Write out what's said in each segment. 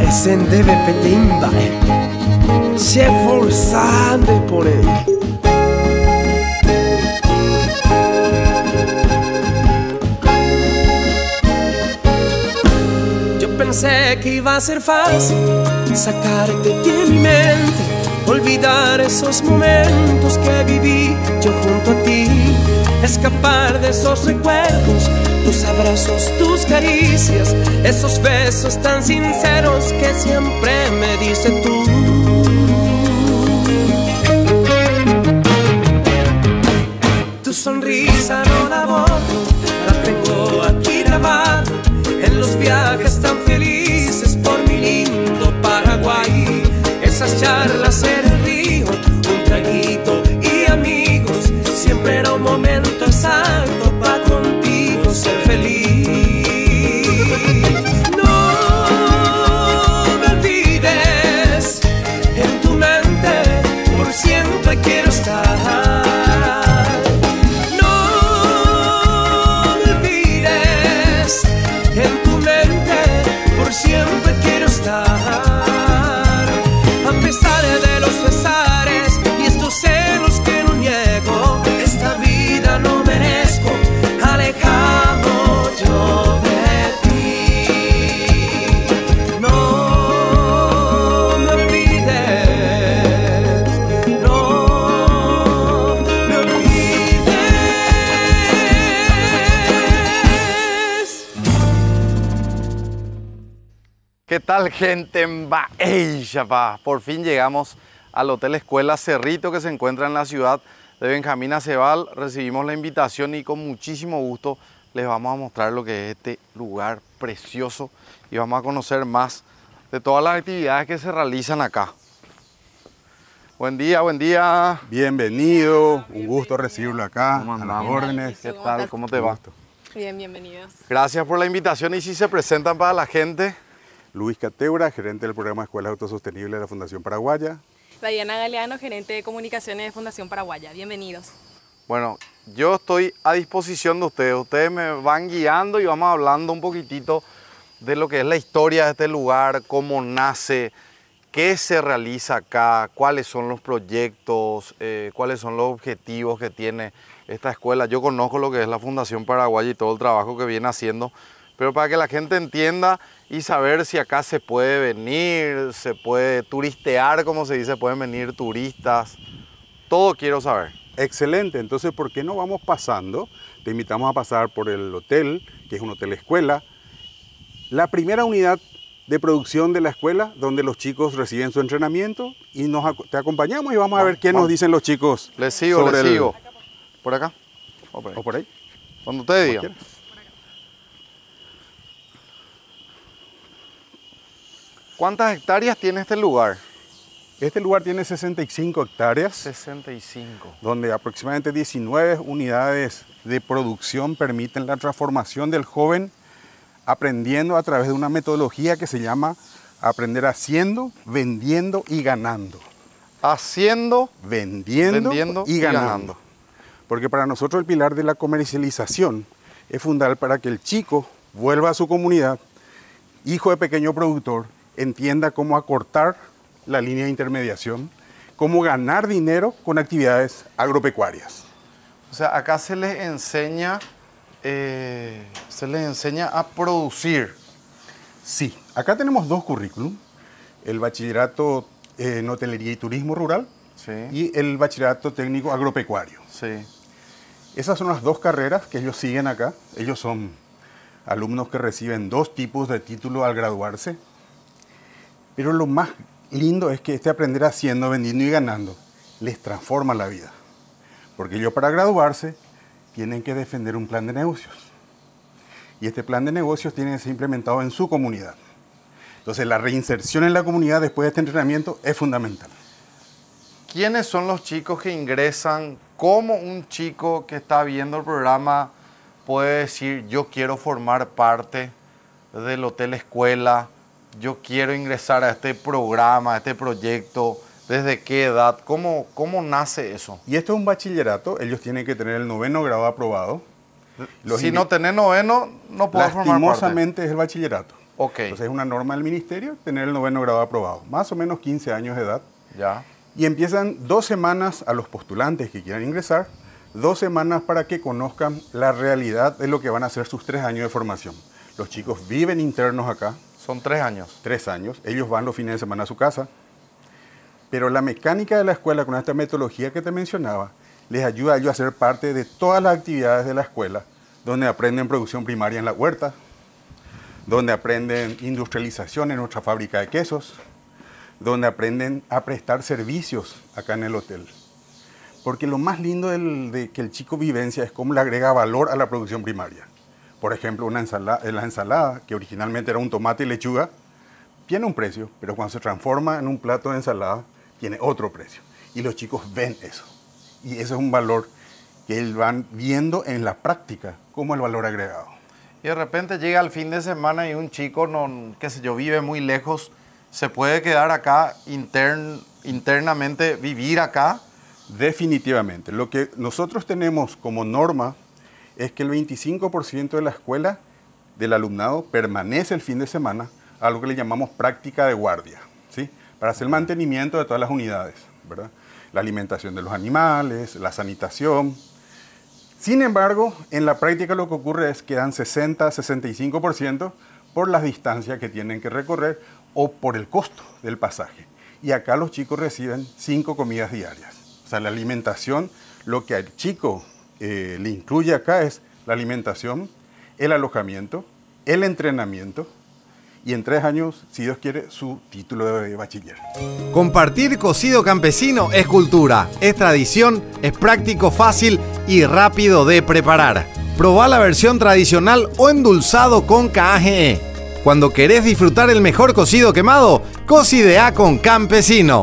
Sendeve petimba, se forzande por él. Yo pensé que iba a ser fácil sacarte de mi mente, olvidar esos momentos que viví yo junto a ti, escapar de esos recuerdos, tus abrazos, tus caricias, esos besos tan sinceros que siempre me diste tú. Tu sonrisa no la borro, la tengo aquí grabada en los viajes tan felices por mi lindo Paraguay. Esas charlas en el río, un traguito y amigos, siempre era un momento exacto para contigo ser feliz. No me olvides, en tu mente por siempre quiero estar. No me olvides, en tu mente por siempre quiero estar. A pesar de los pesares y estos celos que no niego, esta vida no merezco alejado yo de ti. No me olvides, no me olvides. ¿Qué tal, gente? ¡Ey, chapa! Por fin llegamos al Hotel Escuela Cerrito, que se encuentra en la ciudad de Benjamín Acebal. Recibimos la invitación y con muchísimo gusto les vamos a mostrar lo que es este lugar precioso y vamos a conocer más de todas las actividades que se realizan acá. Buen día, buen día. Bienvenido, un gusto recibirlo acá, ¿Cómo a las andamos? órdenes. ¿Qué tal? ¿Cómo te va? Bien, bienvenidos. Gracias por la invitación y si se presentan para la gente. Luis Cateura, gerente del programa Escuelas Autosostenibles de la Fundación Paraguaya. Diana Galeano, gerente de comunicaciones de Fundación Paraguaya. Bienvenidos. Bueno, yo estoy a disposición de ustedes. Ustedes me van guiando y vamos hablando un poquitito de lo que es la historia de este lugar, cómo nace, qué se realiza acá, cuáles son los proyectos, cuáles son los objetivos que tiene esta escuela. Yo conozco lo que es la Fundación Paraguaya y todo el trabajo que viene haciendo, pero para que la gente entienda y saber si acá se puede venir, se puede turistear, como se dice, pueden venir turistas, todo quiero saber. Excelente, entonces ¿por qué no vamos pasando? Te invitamos a pasar por el hotel, que es un hotel escuela, la primera unidad de producción de la escuela, donde los chicos reciben su entrenamiento y te acompañamos y vamos a ver qué nos dicen los chicos. Les sigo, sobre les sigo. ¿Por acá? ¿O por ahí? Cuando ustedes digan. Cualquiera. ¿Cuántas hectáreas tiene este lugar? Este lugar tiene 65 hectáreas, 65. donde aproximadamente 19 unidades de producción permiten la transformación del joven aprendiendo a través de una metodología que se llama aprender haciendo, vendiendo y ganando. Haciendo, Vendiendo y ganando. Porque para nosotros el pilar de la comercialización es fundamental para que el chico vuelva a su comunidad, hijo de pequeño productor, entienda cómo acortar la línea de intermediación, cómo ganar dinero con actividades agropecuarias. O sea, acá se les enseña a producir. Sí, acá tenemos dos currículum, el bachillerato en hotelería y turismo rural Sí. y el bachillerato técnico agropecuario. Sí. Esas son las dos carreras que ellos siguen acá. Ellos son alumnos que reciben dos tipos de título al graduarse. Pero lo más lindo es que este aprender haciendo, vendiendo y ganando les transforma la vida. Porque ellos para graduarse tienen que defender un plan de negocios. Y este plan de negocios tiene que ser implementado en su comunidad. Entonces la reinserción en la comunidad después de este entrenamiento es fundamental. ¿Quiénes son los chicos que ingresan? ¿Cómo un chico que está viendo el programa puede decir, yo quiero formar parte del Hotel Escuela, yo quiero ingresar a este programa, a este proyecto? ¿Desde qué edad? ¿Cómo nace eso? Y esto es un bachillerato, ellos tienen que tener el 9º grado aprobado. Si no tenés noveno, no puedes formar parte. Lastimosamente es el bachillerato. Ok. Entonces es una norma del ministerio tener el 9º grado aprobado, más o menos 15 años de edad. Ya. Y empiezan 2 semanas a los postulantes que quieran ingresar, 2 semanas para que conozcan la realidad de lo que van a ser sus 3 años de formación. Los chicos viven internos acá. Son 3 años. 3 años. Ellos van los fines de semana a su casa. Pero la mecánica de la escuela, con esta metodología que te mencionaba, les ayuda a ellos a ser parte de todas las actividades de la escuela, donde aprenden producción primaria en la huerta, donde aprenden industrialización en nuestra fábrica de quesos, donde aprenden a prestar servicios acá en el hotel. Porque lo más lindo de que el chico vivencia es cómo le agrega valor a la producción primaria. Por ejemplo, la ensalada, que originalmente era un tomate y lechuga, tiene un precio, pero cuando se transforma en un plato de ensalada, tiene otro precio. Y los chicos ven eso. Y ese es un valor que ellos van viendo en la práctica como el valor agregado. Y de repente llega el fin de semana y un chico, no, qué sé yo, vive muy lejos, se puede quedar acá internamente, vivir acá. Definitivamente. Lo que nosotros tenemos como norma es que el 25% de la escuela, del alumnado, permanece el fin de semana, algo que le llamamos práctica de guardia, ¿sí? Para hacer el mantenimiento de todas las unidades, ¿verdad? La alimentación de los animales, la sanitación. Sin embargo, en la práctica lo que ocurre es que dan 60-65% por las distancias que tienen que recorrer o por el costo del pasaje. Y acá los chicos reciben 5 comidas diarias. O sea, la alimentación, lo que al chico le incluye acá es la alimentación, el alojamiento, el entrenamiento y en 3 años, si Dios quiere, su título de bachiller. Compartir cocido campesino es cultura, es tradición, es práctico, fácil y rápido de preparar. Probá la versión tradicional o endulzado con KGE. Cuando querés disfrutar el mejor cocido quemado, cocidea con Campesino.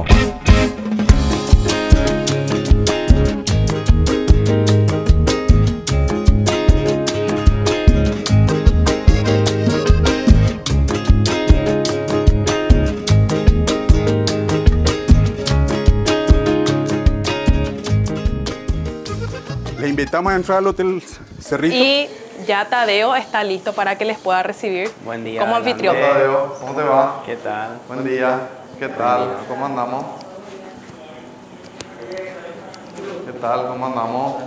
Le invitamos a entrar al Hotel Cerrito. Y ya Tadeo está listo para que les pueda recibir Buen día, como anfitrión. adelante. Tadeo, ¿cómo te va? ¿Qué tal? Buen día. ¿Qué tal? ¿Cómo andamos? ¿Qué tal? ¿Cómo andamos?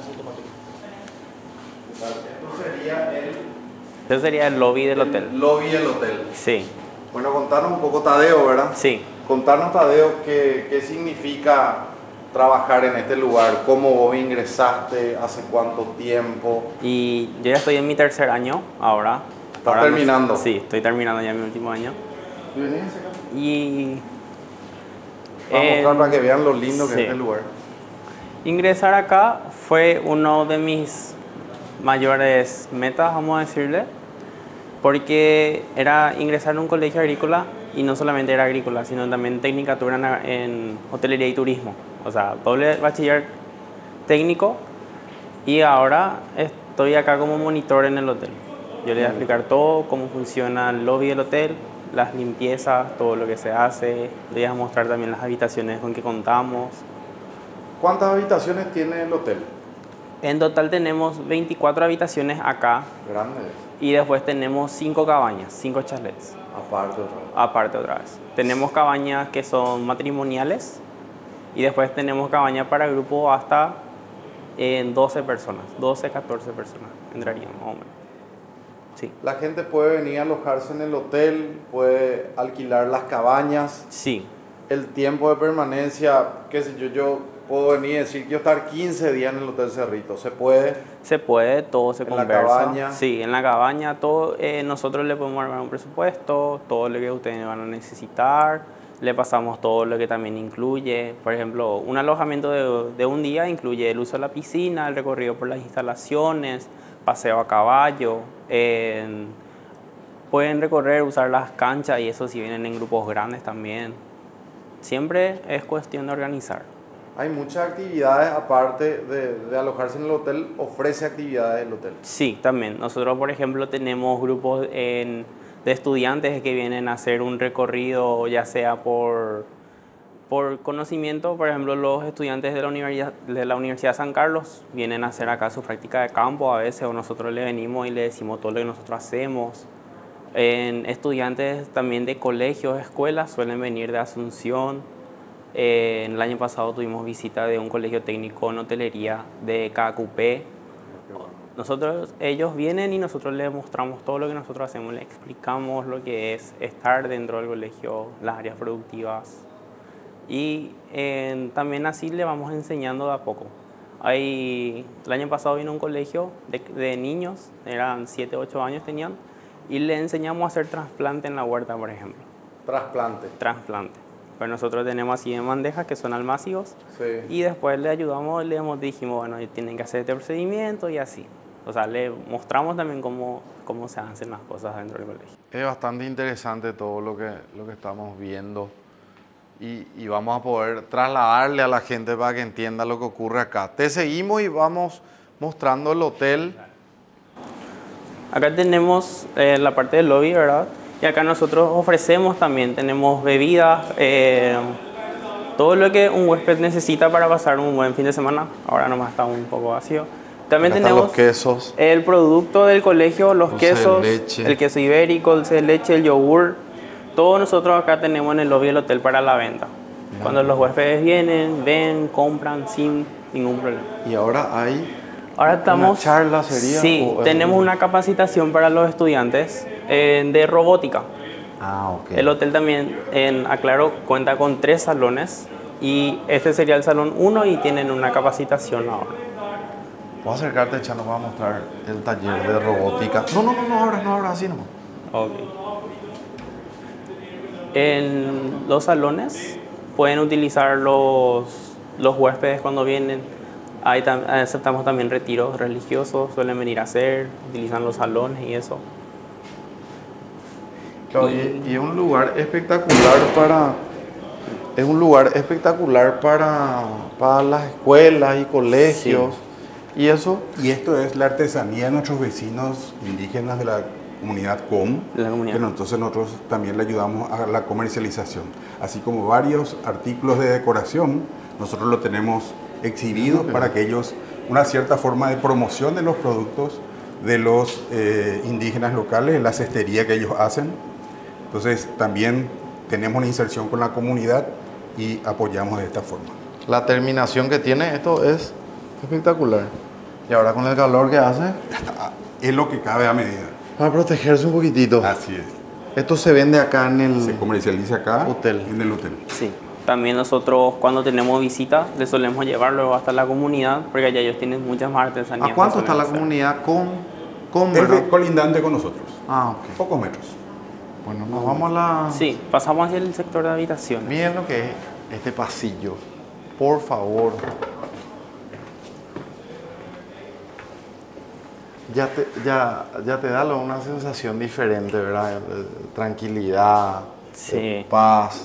Este sería el lobby del hotel. Lobby del hotel. Sí, Bueno, contanos un poco, Tadeo, ¿verdad? sí. Contanos, Tadeo, qué significa trabajar en este lugar, cómo vos ingresaste, hace cuánto tiempo. Y yo ya estoy en mi 3er año ahora. ¿Estás terminando? Sí, estoy terminando ya mi último año. ¿Y venís acá? Y Vamos a mostrar para que vean lo lindo que sí. es este lugar. ingresar acá fue uno de mis mayores metas, vamos a decirle, porque era ingresar en un colegio agrícola y no solamente era agrícola, sino también tecnicatura en hotelería y turismo. O sea, doble bachiller técnico y ahora estoy acá como monitor en el hotel. Yo le voy a explicar todo, cómo funciona el lobby del hotel, las limpiezas, todo lo que se hace. Le voy a mostrar también las habitaciones con que contamos. ¿Cuántas habitaciones tiene el hotel? En total tenemos 24 habitaciones acá Grandes. y después tenemos 5 cabañas, 5 chalets. Aparte otra vez. Aparte otra vez. Tenemos cabañas que son matrimoniales y después tenemos cabañas para grupo hasta 12 personas, 12, 14 personas entrarían más o menos. Sí. La gente puede venir a alojarse en el hotel, puede alquilar las cabañas. Sí, El tiempo de permanencia, qué sé yo, yo puedo venir y decir quiero estar 15 días en el Hotel Cerrito. ¿Se puede? se puede, todo se ¿En la conversa. cabaña? Sí, en la cabaña todo, nosotros le podemos armar un presupuesto, todo lo que ustedes van a necesitar, le pasamos todo lo que también incluye. Por ejemplo, un alojamiento de un día incluye el uso de la piscina, el recorrido por las instalaciones, paseo a caballo, pueden recorrer, usar las canchas y eso si vienen en grupos grandes también. Siempre es cuestión de organizar. Hay muchas actividades, aparte de alojarse en el hotel, ofrece actividades el hotel. Sí, también. Nosotros, por ejemplo, tenemos grupos de estudiantes que vienen a hacer un recorrido, ya sea por conocimiento. Por ejemplo, los estudiantes de la Universidad San Carlos vienen a hacer acá su práctica de campo a veces, o nosotros le venimos y le decimos todo lo que nosotros hacemos. Estudiantes también de colegios, escuelas, suelen venir de Asunción. En el año pasado tuvimos visita de un colegio técnico en hotelería de KQP. Ellos vienen y nosotros les mostramos todo lo que nosotros hacemos, les explicamos lo que es estar dentro del colegio, las áreas productivas. Y también así le vamos enseñando de a poco. El año pasado vino un colegio de niños, eran 7, 8 años tenían, y le enseñamos a hacer trasplante en la huerta, por ejemplo. Trasplante. Trasplante. Pues nosotros tenemos así en bandejas que son almácigos, Sí. y después le ayudamos, dijimos, bueno, tienen que hacer este procedimiento y así. O sea, le mostramos también cómo se hacen las cosas dentro del colegio. Es bastante interesante todo lo que estamos viendo y vamos a poder trasladarle a la gente para que entienda lo que ocurre acá. Te seguimos y vamos mostrando el hotel. Acá tenemos la parte del lobby, ¿verdad? Y acá nosotros ofrecemos también, tenemos bebidas, todo lo que un huésped necesita para pasar un buen fin de semana. Ahora nomás está un poco vacío. También Acá tenemos los quesos. el producto del colegio, los Dulce de quesos, leche. el queso ibérico, el dulce de leche, el yogur. Todos nosotros acá tenemos en el lobby del hotel para la venta. Cuando los huéspedes vienen, ven, compran sin ningún problema. Y ahora hay Ahora estamos... una charla, sería. Sí, o- tenemos una capacitación para los estudiantes de robótica. Ah, ok. El hotel también, aclaro, cuenta con 3 salones y este sería el salón 1 y tienen una capacitación ahora. ¿Puedo acercarte, Chano, para mostrar el taller de robótica? No abras, así nomás. Ok. En los salones pueden utilizar los huéspedes cuando vienen. Aceptamos también retiros religiosos, suelen venir a hacer, utilizan los salones y eso. Claro, y es un lugar espectacular para... Es un lugar espectacular para las escuelas y colegios. ¿Y eso? Y esto es la artesanía de nuestros vecinos indígenas de la comunidad COM, De la comunidad. pero entonces nosotros también le ayudamos a la comercialización. Así como varios artículos de decoración, nosotros lo tenemos exhibidos para que ellos, una cierta forma de promoción de los productos de los indígenas locales, la cestería que ellos hacen. Entonces también tenemos una inserción con la comunidad y apoyamos de esta forma. La terminación que tiene esto es espectacular. Y ahora con el calor que hace, Es lo que cabe a medida. para protegerse un poquitito. Así es. Esto se vende acá en Se el... comercializa acá Hotel. en el hotel. Sí. También nosotros cuando tenemos visitas les solemos llevar luego hasta la comunidad porque allá ellos tienen muchas más artesanías. ¿A cuánto que está la suelen hacer. comunidad con Es verdad? colindante con nosotros. Ah, ok. Pocos metros. Bueno, nos vamos a la... Sí, pasamos hacia el sector de habitaciones. Miren lo que es este pasillo. Por favor. Ya te da una sensación diferente, ¿verdad? Tranquilidad, Sí. paz.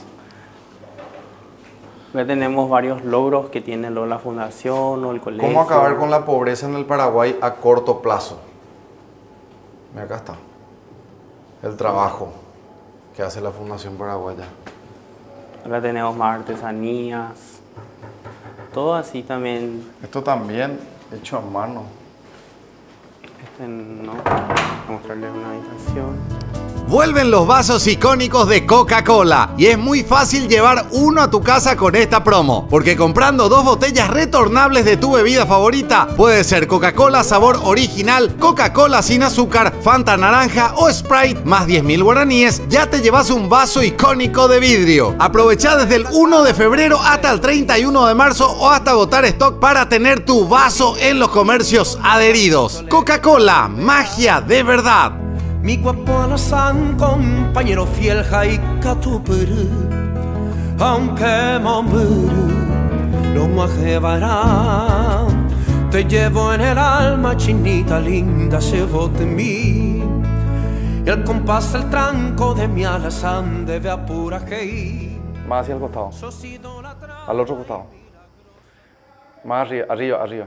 Ya tenemos varios logros que tiene luego la fundación o el colegio. ¿Cómo acabar con la pobreza en el Paraguay a corto plazo? Mira, acá está. El trabajo que hace la Fundación Paraguaya. Acá tenemos más artesanías. Todo así también. Esto también hecho a mano. No, voy a mostrarles una habitación. Vuelven los vasos icónicos de Coca-Cola y es muy fácil llevar uno a tu casa con esta promo, porque comprando 2 botellas retornables de tu bebida favorita, puede ser Coca-Cola sabor original, Coca-Cola sin azúcar, Fanta naranja o Sprite más 10.000 guaraníes, ya te llevas un vaso icónico de vidrio. Aprovecha desde el 1 de febrero hasta el 31 de marzo o hasta agotar stock para tener tu vaso en los comercios adheridos. Coca-Cola, magia de verdad. Mi guapo san compañero fiel jaika tu puru, aunque mamuru no me llevará. Te llevo en el alma, chinita linda, llevo de mí. Y el compás del tranco de mi alazán debe apura que Más hacia el costado. Al otro costado. Más arriba.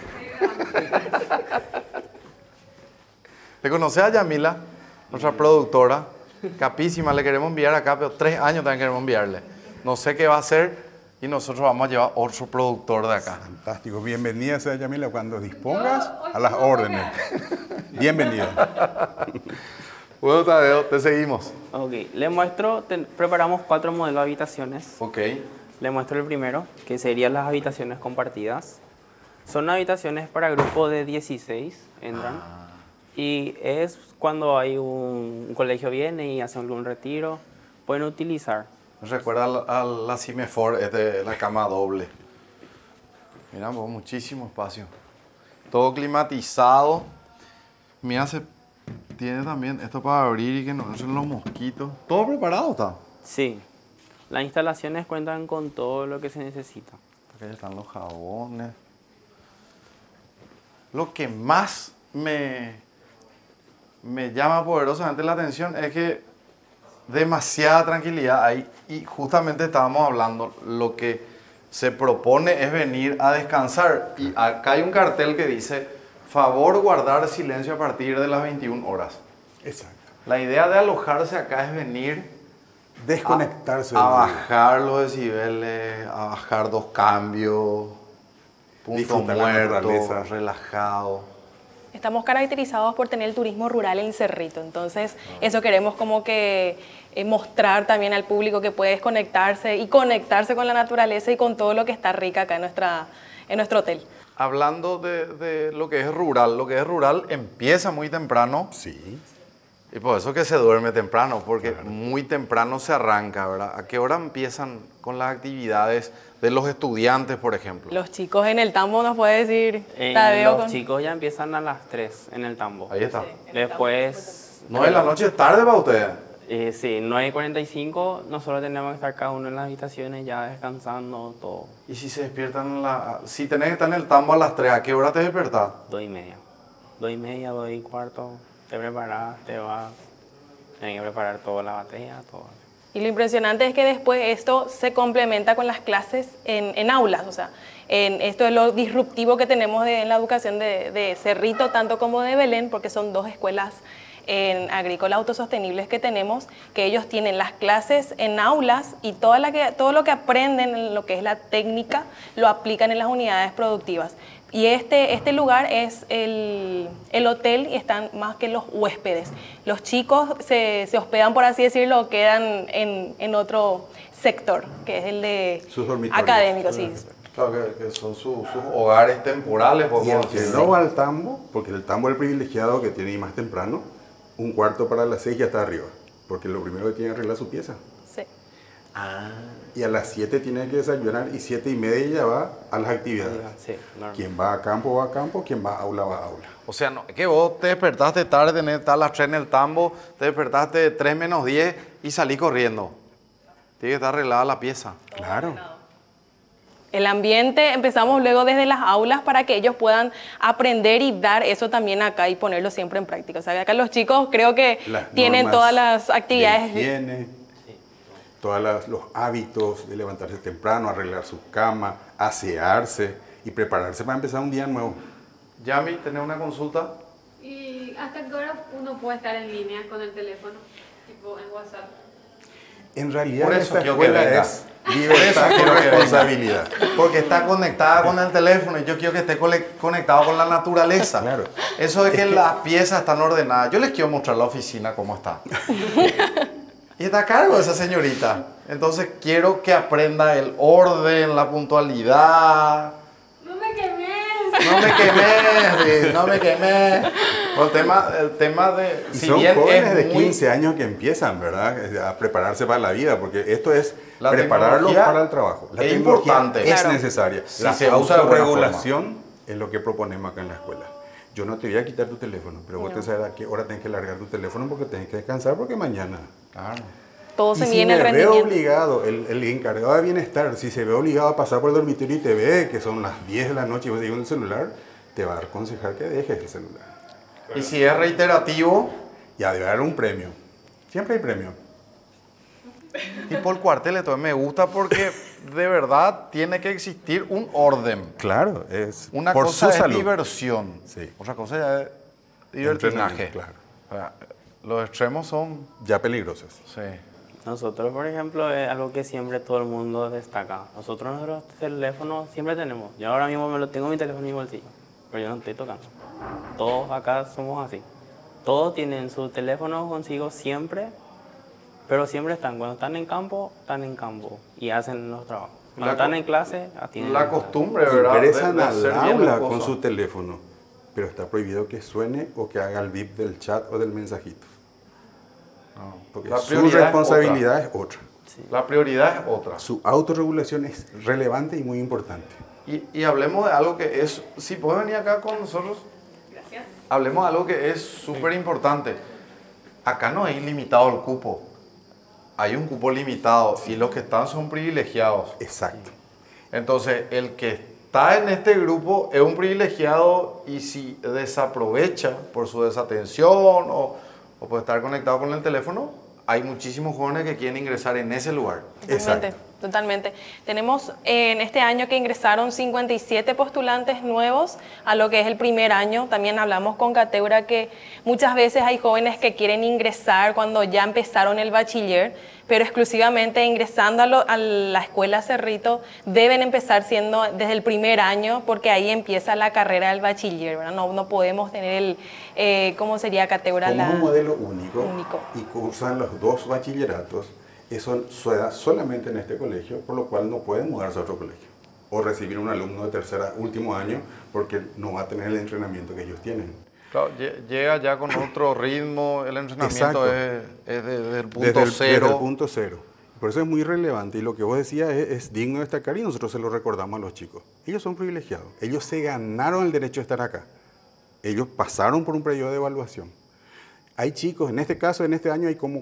¿Le conoces a Yamila? Nuestra productora. Capísima, le queremos enviar acá, pero 3 años también queremos enviarle. No sé qué va a hacer y nosotros vamos a llevar otro productor de acá. Fantástico. Bienvenida sea Yamila cuando dispongas a las órdenes. Bienvenida. Bueno, Tadeo, te seguimos. Ok, le muestro, preparamos 4 modelos de habitaciones. Ok. Le muestro el primero, que serían las habitaciones compartidas. Son habitaciones para grupos de 16, entran. Y es cuando hay un colegio viene y hace algún retiro, pueden utilizar. Me recuerda a la Cimefor, es de la cama doble. Mira, pues, muchísimo espacio. Todo climatizado. Mira, tiene también esto para abrir y que no entren los mosquitos. ¿Todo preparado está? Sí, las instalaciones cuentan con todo lo que se necesita. Acá están los jabones. Lo que más me llama poderosamente la atención es que demasiada tranquilidad hay y justamente estábamos hablando, lo que se propone es venir a descansar y acá hay un cartel que dice favor guardar silencio a partir de las 21 horas. Exacto. La idea de alojarse acá es venir Desconectarse. a bajar los decibeles, a bajar 2 cambios, punto Disfrutar la muerto, naturaleza. relajado. Estamos caracterizados por tener el turismo rural en Cerrito, entonces eso queremos como que mostrar también al público que puede desconectarse y conectarse con la naturaleza y con todo lo que está rica acá en nuestro hotel. Hablando de lo que es rural empieza muy temprano Sí. y por eso que se duerme temprano, porque muy temprano se arranca, ¿verdad? ¿A qué hora empiezan con las actividades de los estudiantes, por ejemplo? Los chicos en el tambo nos puede decir, Tadeo. Los chicos ya empiezan a las 3 en el tambo. Ahí está. Después, 9 de la noche es tarde para ustedes. sí, 9:45, nosotros tenemos que estar cada uno en las habitaciones ya descansando, todo. Y si se despiertan, si tenés que estar en el tambo a las 3, ¿a qué hora te despertás? 2:30. 2:30, 2:15, te preparas, te vas. Tienes que preparar toda la batería, todo. Y lo impresionante es que después esto se complementa con las clases en aulas, o sea, esto es lo disruptivo que tenemos en la educación de Cerrito, tanto como de Belén, porque son 2 escuelas agrícolas autosostenibles que tenemos, que ellos tienen las clases en aulas y todo lo que aprenden en lo que es la técnica lo aplican en las unidades productivas. Y este lugar es el hotel y están más que los huéspedes. Los chicos se hospedan, por así decirlo, quedan en otro sector, que es el de Sus dormitorios. académicos. Sí. Claro, que son sus hogares temporales, Y el podemos que decir. no va al tambo, porque el tambo es el privilegiado que tiene ir más temprano, un cuarto para las 6 ya está arriba, porque lo primero que tiene que arreglar su pieza. Sí. Y a las 7 tiene que desayunar y 7:30 ya va a las actividades. Sí, normal. Quien va a campo, quien va a aula, va a aula. O sea, no, es que vos te despertaste tarde, tenés que estar a las 3 en el tambo, te despertaste 3 menos 10 y salí corriendo. Tiene que estar arreglada la pieza. Claro. El ambiente empezamos luego desde las aulas para que ellos puedan aprender y dar eso también acá y ponerlo siempre en práctica. O sea, acá los chicos creo que Las tienen normas todas las actividades. de higiene, todos los hábitos de levantarse temprano, arreglar su cama, asearse y prepararse para empezar un día nuevo. Yami, ¿tenés una consulta? ¿Y hasta qué hora uno puede estar en línea con el teléfono? Tipo en WhatsApp. En realidad Por eso esta quiero que escuela venga. es libertad quiero con que venga. responsabilidad. Porque está conectada con el teléfono y yo quiero que esté conectado con la naturaleza. Claro. Eso de que las piezas están ordenadas. Yo les quiero mostrar la oficina cómo está. Y está a cargo esa señorita. Entonces quiero que aprenda el orden, la puntualidad. ¡No me quemes! No me quemé, no me quemé. El tema de... Y Si son bien jóvenes es de muy- 15 años que empiezan, ¿verdad? A prepararse para la vida, porque esto es La prepararlos tecnología para el trabajo. La es tecnología importante. es Claro. necesaria. Si La se usa de buena autorregulación es lo que proponemos acá en la escuela. Yo no te voy a quitar tu teléfono, pero vos te sabes a qué hora tenés que largar tu teléfono porque tenés que descansar porque mañana. Claro. Todo Y se si mide en el me veo rendimiento. obligado, el encargado de bienestar, si se ve obligado a pasar por el dormitorio y te ve que son las 10 de la noche y vos seguís en el celular, te va a aconsejar que dejes el celular. Y si es reiterativo, Ya debe haber un premio. Siempre hay premio. tipo el cuartel, entonces me gusta porque de verdad tiene que existir un orden. Claro, es Una por cosa su es salud. diversión, Sí. otra cosa ya es divertinaje. Entrenamiento, claro. O sea, los extremos son... Ya peligrosos. Sí. Nosotros, por ejemplo, es algo que siempre todo el mundo destaca. Nosotros nuestros teléfonos siempre tenemos. Yo ahora mismo me lo tengo en mi teléfono en mi bolsillo, pero yo no estoy tocando. Todos acá somos así. todos tienen su teléfono consigo siempre, pero siempre están. Cuando están en campo y hacen los trabajos. Cuando están en clase, atienden. La costumbre, ¿verdad? Ingresan de al hacer bien aula las con cosas. su teléfono, pero está prohibido que suene o que haga el bip del chat o del mensajito. No. Porque La su prioridad responsabilidad es otra. La prioridad es otra. Su autorregulación es relevante y muy importante. Y hablemos de algo que es, si puedes venir acá con nosotros, Gracias. hablemos de algo que es súper importante. Acá no hay limitado el cupo, hay un cupo limitado y los que están son privilegiados. Exacto. Entonces, el que está en este grupo es un privilegiado y si desaprovecha por su desatención o por estar conectado con el teléfono, hay muchísimos jóvenes que quieren ingresar en ese lugar. Totalmente, totalmente. Tenemos en este año que ingresaron 57 postulantes nuevos a lo que es el primer año. También hablamos con Cateura que muchas veces hay jóvenes que quieren ingresar cuando ya empezaron el bachiller, pero exclusivamente ingresando a la escuela Cerrito deben empezar siendo desde el primer año porque ahí empieza la carrera del bachiller, ¿verdad? No podemos tener ¿cómo sería Cateura? Como un modelo único, único. Y cursan los dos bachilleratos, eso su edad solamente en este colegio, por lo cual no pueden mudarse a otro colegio o recibir un alumno de último año porque no va a tener el entrenamiento que ellos tienen. Claro, llega ya con otro ritmo, el entrenamiento Exacto. es desde el punto Desde el cero. punto cero. Por eso es muy relevante y lo que vos decías es digno de destacar y nosotros se lo recordamos a los chicos. Ellos son privilegiados, ellos se ganaron el derecho de estar acá. Ellos pasaron por un periodo de evaluación. Hay chicos, en este caso, en este año hay como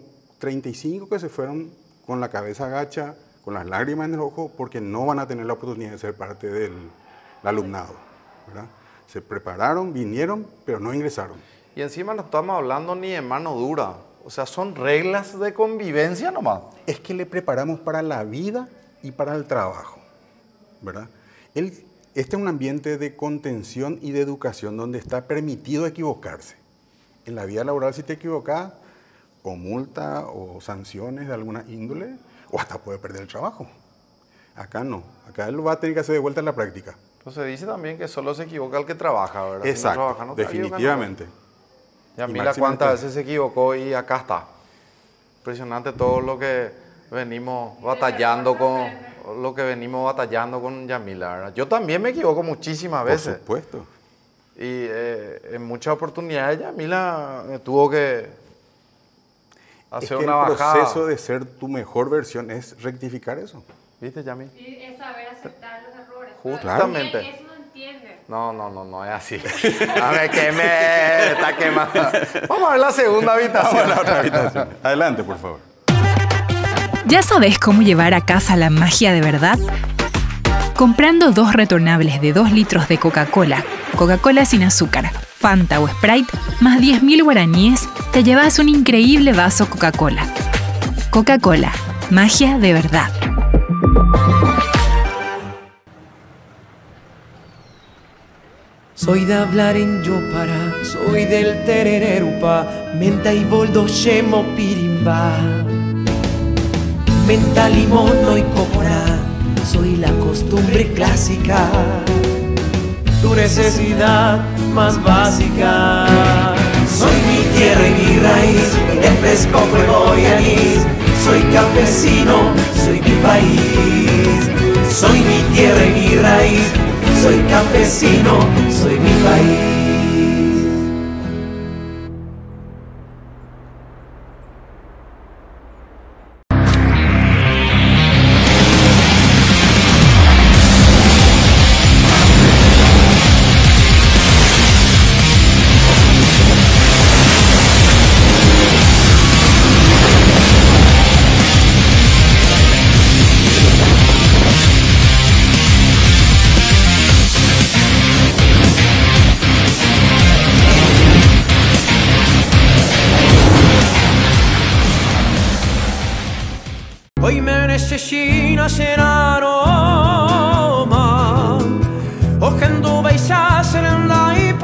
35 que se fueron con la cabeza agacha, con las lágrimas en el ojo, porque no van a tener la oportunidad de ser parte del alumnado, ¿verdad? Se prepararon, vinieron, pero no ingresaron. Y encima no estamos hablando ni de mano dura, o sea, son reglas de convivencia nomás. Es que le preparamos para la vida y para el trabajo, ¿verdad? Este es un ambiente de contención y de educación donde está permitido equivocarse. En la vida laboral, si te equivocas, o multa o sanciones de alguna índole, o hasta puede perder el trabajo. Acá no, acá él va a tener que hacer de vuelta en la práctica. Entonces dice también que solo se equivoca el que trabaja, ¿verdad? Exacto, Si no trabaja, no se equivoca, definitivamente. ¿no? Y Y Mila, máximamente- ¿cuántas veces se equivocó y acá está? Impresionante todo lo que venimos batallando con Yamila, ¿verdad? Yo también me equivoco muchísimas Por veces. supuesto. Y en muchas oportunidades Yamila me tuvo que Es hacer que una el bajada. proceso de ser tu mejor versión es rectificar eso. ¿Viste, Yami? Y es saber aceptar los errores. Justamente. Pero él eso no entiende. No es así. A ver, que me está quemando. Vamos a ver la segunda habitación. Adelante, por favor. ¿Ya sabes cómo llevar a casa la magia de verdad? Comprando 2 retornables de 2 litros de Coca-Cola, Coca-Cola sin azúcar, Fanta o Sprite, más 10.000 guaraníes, te llevas un increíble vaso Coca-Cola. Coca-Cola, magia de verdad. Soy de hablar en Yopara, soy del terererupa, menta y boldo shemo pirimba. Menta, limón, no y copora, soy la costumbre clásica, tu necesidad más básica. Soy mi tierra y mi raíz, el fresco fuego y anís, soy campesino, soy mi país. Soy mi tierra y mi raíz, soy campesino, soy mi país. Hoy me necesina ser aroma Ojendo baisa serenda y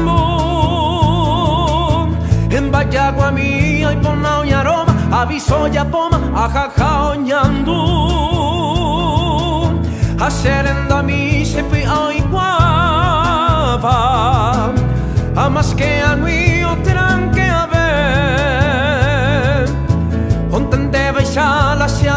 puambo En Bayagua mía y ponao y aroma Aviso ya poma ajaja oñando A serenda mi se pi ay guava A más que a mí o tranque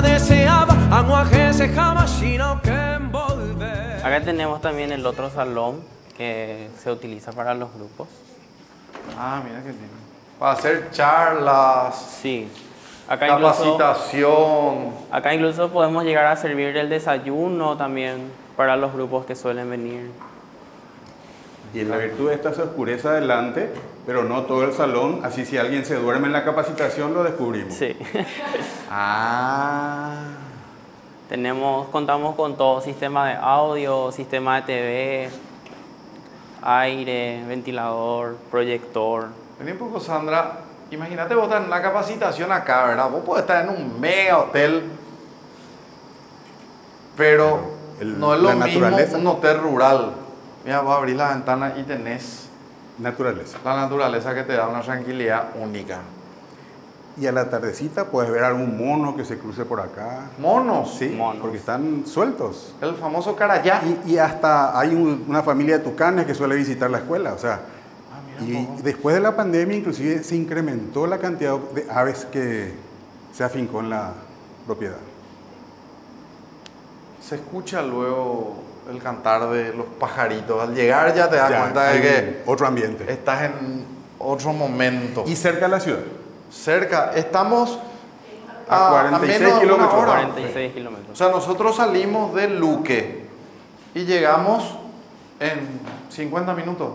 deseava agua que se jamashina que envolver. Acá tenemos también el otro salón que se utiliza para los grupos. Ah, mira qué lindo. Para hacer charlas, Sí. Acá capacitación. incluso podemos llegar a servir el desayuno también para los grupos que suelen venir. Y en la virtud de esta se oscurece adelante, pero no todo el salón. Así si alguien se duerme en la capacitación lo descubrimos. Sí. Ah. Contamos con todo, sistema de audio, sistema de TV, aire, ventilador, proyector. Vení un poco, Sandra. Imagínate vos estar en una capacitación acá, ¿verdad? Vos podés estar en un mega hotel, pero no es lo mismo un hotel rural. Mira, vos abrís la ventana y tenés Naturaleza. la naturaleza que te da una tranquilidad única. Y a la tardecita puedes ver algún mono que se cruce por acá. Monos. Sí, Monos. porque están sueltos. El famoso carayá. Y hasta hay una familia de tucanes que suele visitar la escuela. O sea, y después de la pandemia inclusive se incrementó la cantidad de aves que se afincó en la propiedad. Se escucha luego el cantar de los pajaritos. Al llegar ya te das cuenta de hay que otro ambiente. estás en otro momento. Y cerca de la ciudad. Cerca, estamos A 46 menos de una kilómetros. hora. 46 O kilómetros. sea, nosotros salimos de Luque y llegamos en 50 minutos.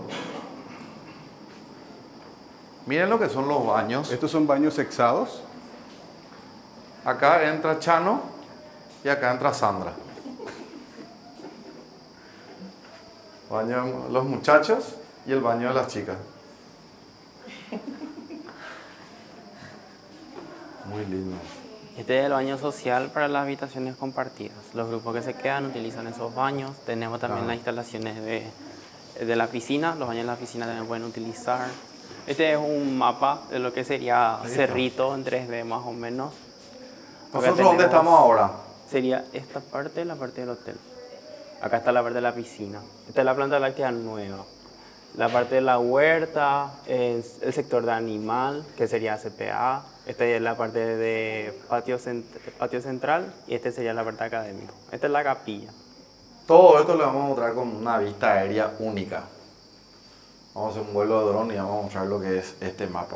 Miren lo que son los baños. Estos son baños sexados. Acá entra Chano y acá entra Sandra. Baño de los muchachos y el baño de las chicas. Muy lindo. Este es el baño social para las habitaciones compartidas. Los grupos que se quedan utilizan esos baños. Tenemos también las instalaciones de la piscina. Los baños de la piscina también pueden utilizar. Este es un mapa de lo que sería Cerrito en 3D más o menos. ¿Nosotros dónde estamos ahora? Sería esta parte, la parte del hotel. Acá está la parte de la piscina. Esta es la planta láctea nueva. La parte de la huerta, es el sector de animal, que sería CPA. Esta es la parte de patio central y este sería la parte académica. Esta es la capilla. Todo esto le vamos a mostrar con una vista aérea única. Vamos a hacer un vuelo de dron y vamos a mostrar lo que es este mapa.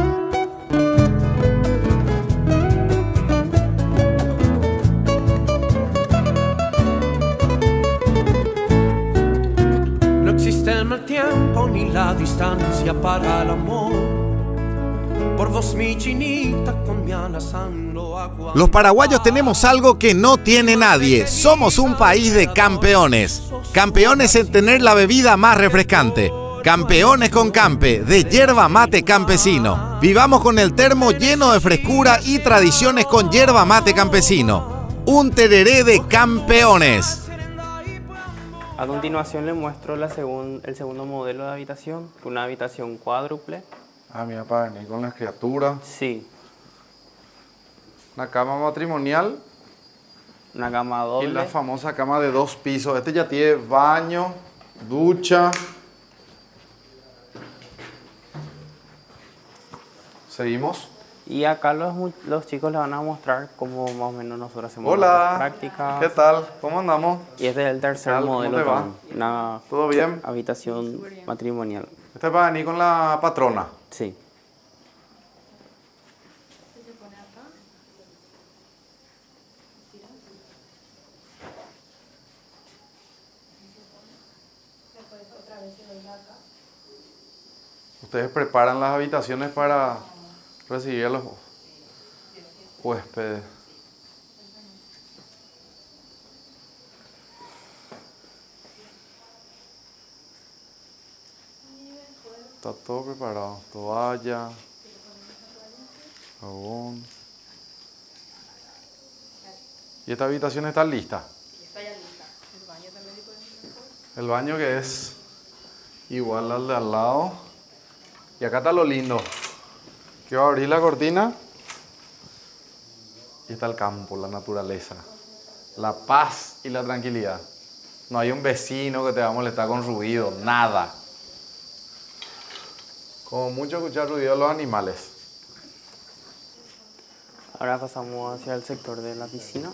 No existe el mal tiempo ni la distancia para el amor. Por vos mi chinita con mi alazano agua. Los paraguayos tenemos algo que no tiene nadie. Somos un país de campeones. Campeones en tener la bebida más refrescante. Campeones con Campe, de yerba mate campesino. Vivamos con el termo lleno de frescura y tradiciones con yerba mate campesino. Un tereré de campeones. A continuación le muestro el segundo modelo de habitación, una habitación cuádruple. Ah, mira, para venir con las criaturas. Sí, Una cama matrimonial una cama y doble. la famosa cama de 2 pisos. Este ya tiene baño, ducha. Seguimos. Y acá los chicos les van a mostrar cómo más o menos nosotros hacemos Hola. las prácticas. ¿Qué tal? ¿Cómo andamos? Y este es el tercer ¿Qué tal? ¿Cómo modelo te va? también, una ¿Todo bien? habitación matrimonial. Este es para venir con la patrona. Sí. Ustedes preparan las habitaciones para recibir a los huéspedes. Está todo preparado. Toalla, jabón. ¿Y esta habitación está lista? Está ya lista. El baño también le podemos. El baño que es igual al de al lado. Y acá está lo lindo. Que va a abrir la cortina. Y está el campo, la naturaleza. La paz y la tranquilidad. No hay un vecino que te va a molestar con ruido, nada. Como mucho escuchar ruido de los animales. Ahora pasamos hacia el sector de la piscina.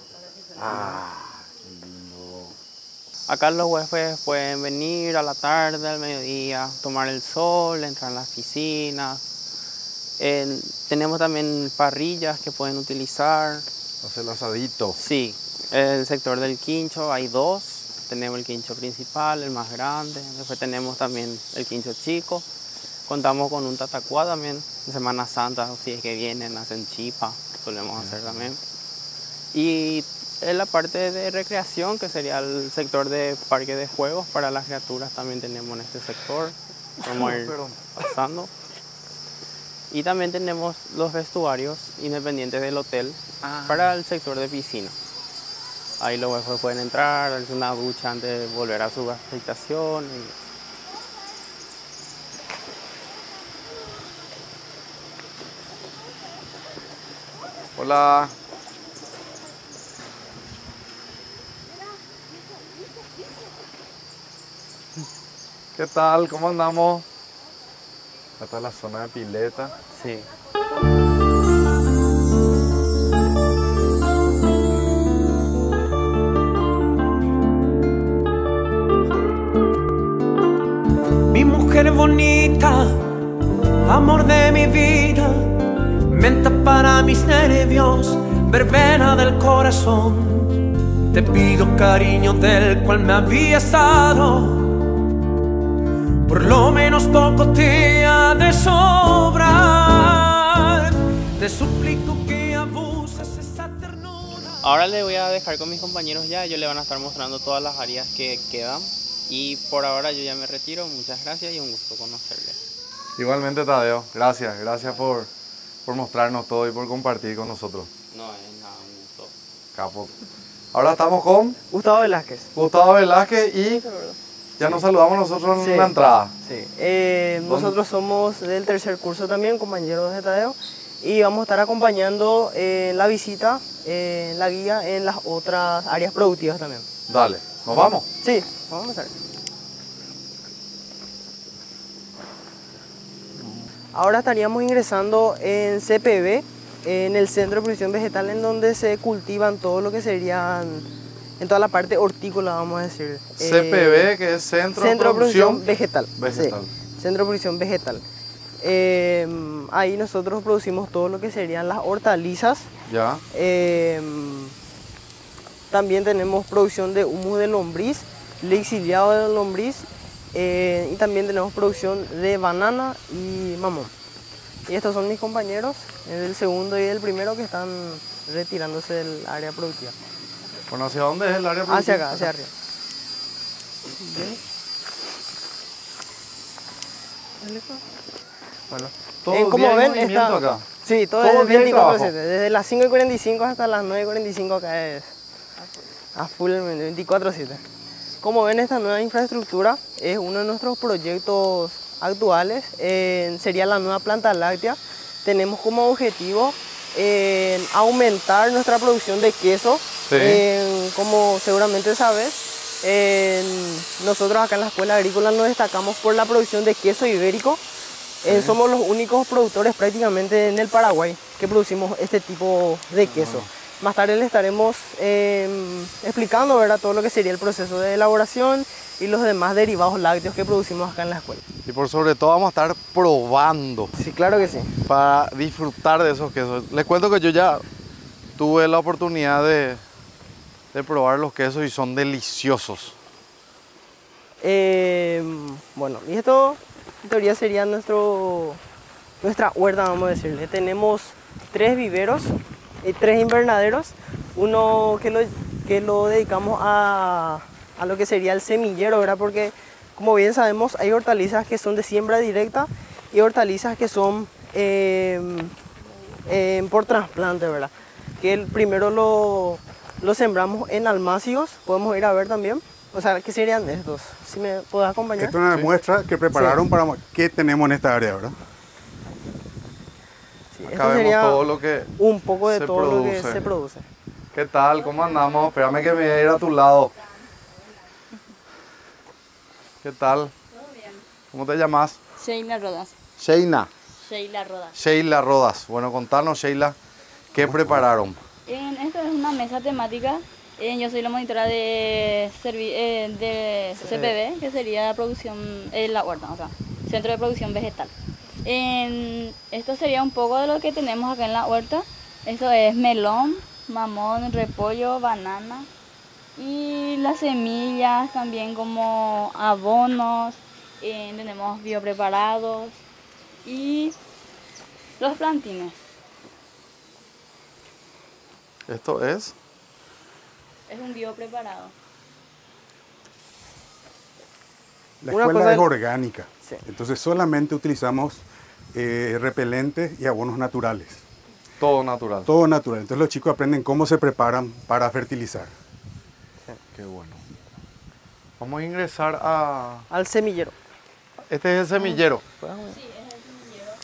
Acá los huéspedes pueden venir a la tarde, al mediodía, tomar el sol, entrar en las piscinas. Tenemos también parrillas que pueden utilizar. Hacer el asadito. Sí, el sector del quincho hay dos. Tenemos el quincho principal, el más grande. Después tenemos también el quincho chico. Contamos con un tatacuá también. En Semana Santa, si es que vienen, hacen chipa, solemos hacer también. Y en la parte de recreación, que sería el sector de parque de juegos para las criaturas, también tenemos en este sector. Vamos a ir pasando. Y también tenemos los vestuarios independientes del hotel para el sector de piscina. Ahí los huéspedes pueden entrar, darse una ducha antes de volver a su habitación. Hola. ¿Qué tal? ¿Cómo andamos? Acá está la zona de pileta. Sí. Mi mujer bonita, amor de mi vida, menta para mis nervios, verbena del corazón. Te pido cariño del cual me habías dado, por lo menos poco te ha de sobrar. Te suplico que abuses esa ternura. Ahora le voy a dejar con mis compañeros ya, ellos le van a estar mostrando todas las áreas que quedan. Y por ahora yo ya me retiro, muchas gracias y un gusto conocerles. Igualmente, Tadeo, gracias por mostrarnos todo y por compartir con nosotros. No, es nada, un gusto. Capo. Ahora estamos con Gustavo Velázquez. Gustavo Velázquez y ya nos saludamos nosotros en la entrada. Sí. Nosotros somos del tercer curso también, compañeros de Tadeo, y vamos a estar acompañando la visita, la guía en las otras áreas productivas también. Dale, ¿nos vamos? Sí, vamos a empezar. Ahora estaríamos ingresando en CPV, en el Centro de Producción Vegetal, en donde se cultivan todo lo que serían, en toda la parte hortícola, vamos a decir. CPV, que es Centro de Producción Vegetal. Vegetal. Sí, Centro de Producción Vegetal. Ahí nosotros producimos todo lo que serían las hortalizas. Ya. También tenemos producción de humus de lombriz, lixiviado de lombriz, y también tenemos producción de banana y mamón. Y estos son mis compañeros, el segundo y el primero, que están retirándose del área productiva. Bueno, ¿hacia dónde es el área productiva? Hacia acá, hacia arriba. Bueno, como ven, está acá. Sí, todo es 24/7, desde las 5:45 hasta las 9:45 acá es a full 24/7. Como ven, esta nueva infraestructura es uno de nuestros proyectos actuales, sería la nueva planta láctea. Tenemos como objetivo aumentar nuestra producción de queso. Sí. Como seguramente sabes, nosotros acá en la Escuela Agrícola nos destacamos por la producción de queso ibérico. Somos los únicos productores prácticamente en el Paraguay que producimos este tipo de queso. Más tarde les estaremos explicando, ¿verdad?, todo lo que sería el proceso de elaboración y los demás derivados lácteos que producimos acá en la escuela. Y por sobre todo vamos a estar probando. Sí, claro que sí. Para disfrutar de esos quesos. Les cuento que yo ya tuve la oportunidad de probar los quesos y son deliciosos. Bueno, y esto en teoría sería nuestra huerta, vamos a decirle. Tenemos 3 viveros y 3 invernaderos. Uno que lo dedicamos a lo que sería el semillero, ¿verdad? Porque como bien sabemos, hay hortalizas que son de siembra directa y hortalizas que son por trasplante, ¿verdad? Que primero lo sembramos en almácigos, podemos ir a ver también. O sea, ¿qué serían estos? Si me puedes acompañar. Esto es una muestra que prepararon para qué tenemos en esta área, ¿verdad? Sí, Acá esto vemos sería todo lo que un poco de se todo lo que produce. se produce. ¿Qué tal? ¿Cómo andamos? Espérame que me voy a ir a tu lado. ¿Qué tal? Todo bien. ¿Cómo te llamas? Sheila Rodas. Sheina. Sheila Rodas. Sheila Rodas. Bueno, contanos, Sheila, ¿Qué prepararon? Esta es una mesa temática. Yo soy la monitora de CPB, que sería producción, la huerta, o sea, Centro de Producción Vegetal. Esto sería un poco de lo que tenemos acá en la huerta. Esto es melón, mamón, repollo, banana y las semillas también como abonos. Tenemos biopreparados y los plantines. ¿Esto es? Es un biopreparado. La Una escuela cosa- es orgánica, Sí. entonces solamente utilizamos repelentes y abonos naturales. Todo natural. Todo natural. Entonces los chicos aprenden cómo se preparan para fertilizar. Qué bueno. Vamos a ingresar a... Al semillero. Este es el semillero. Sí, es el semillero.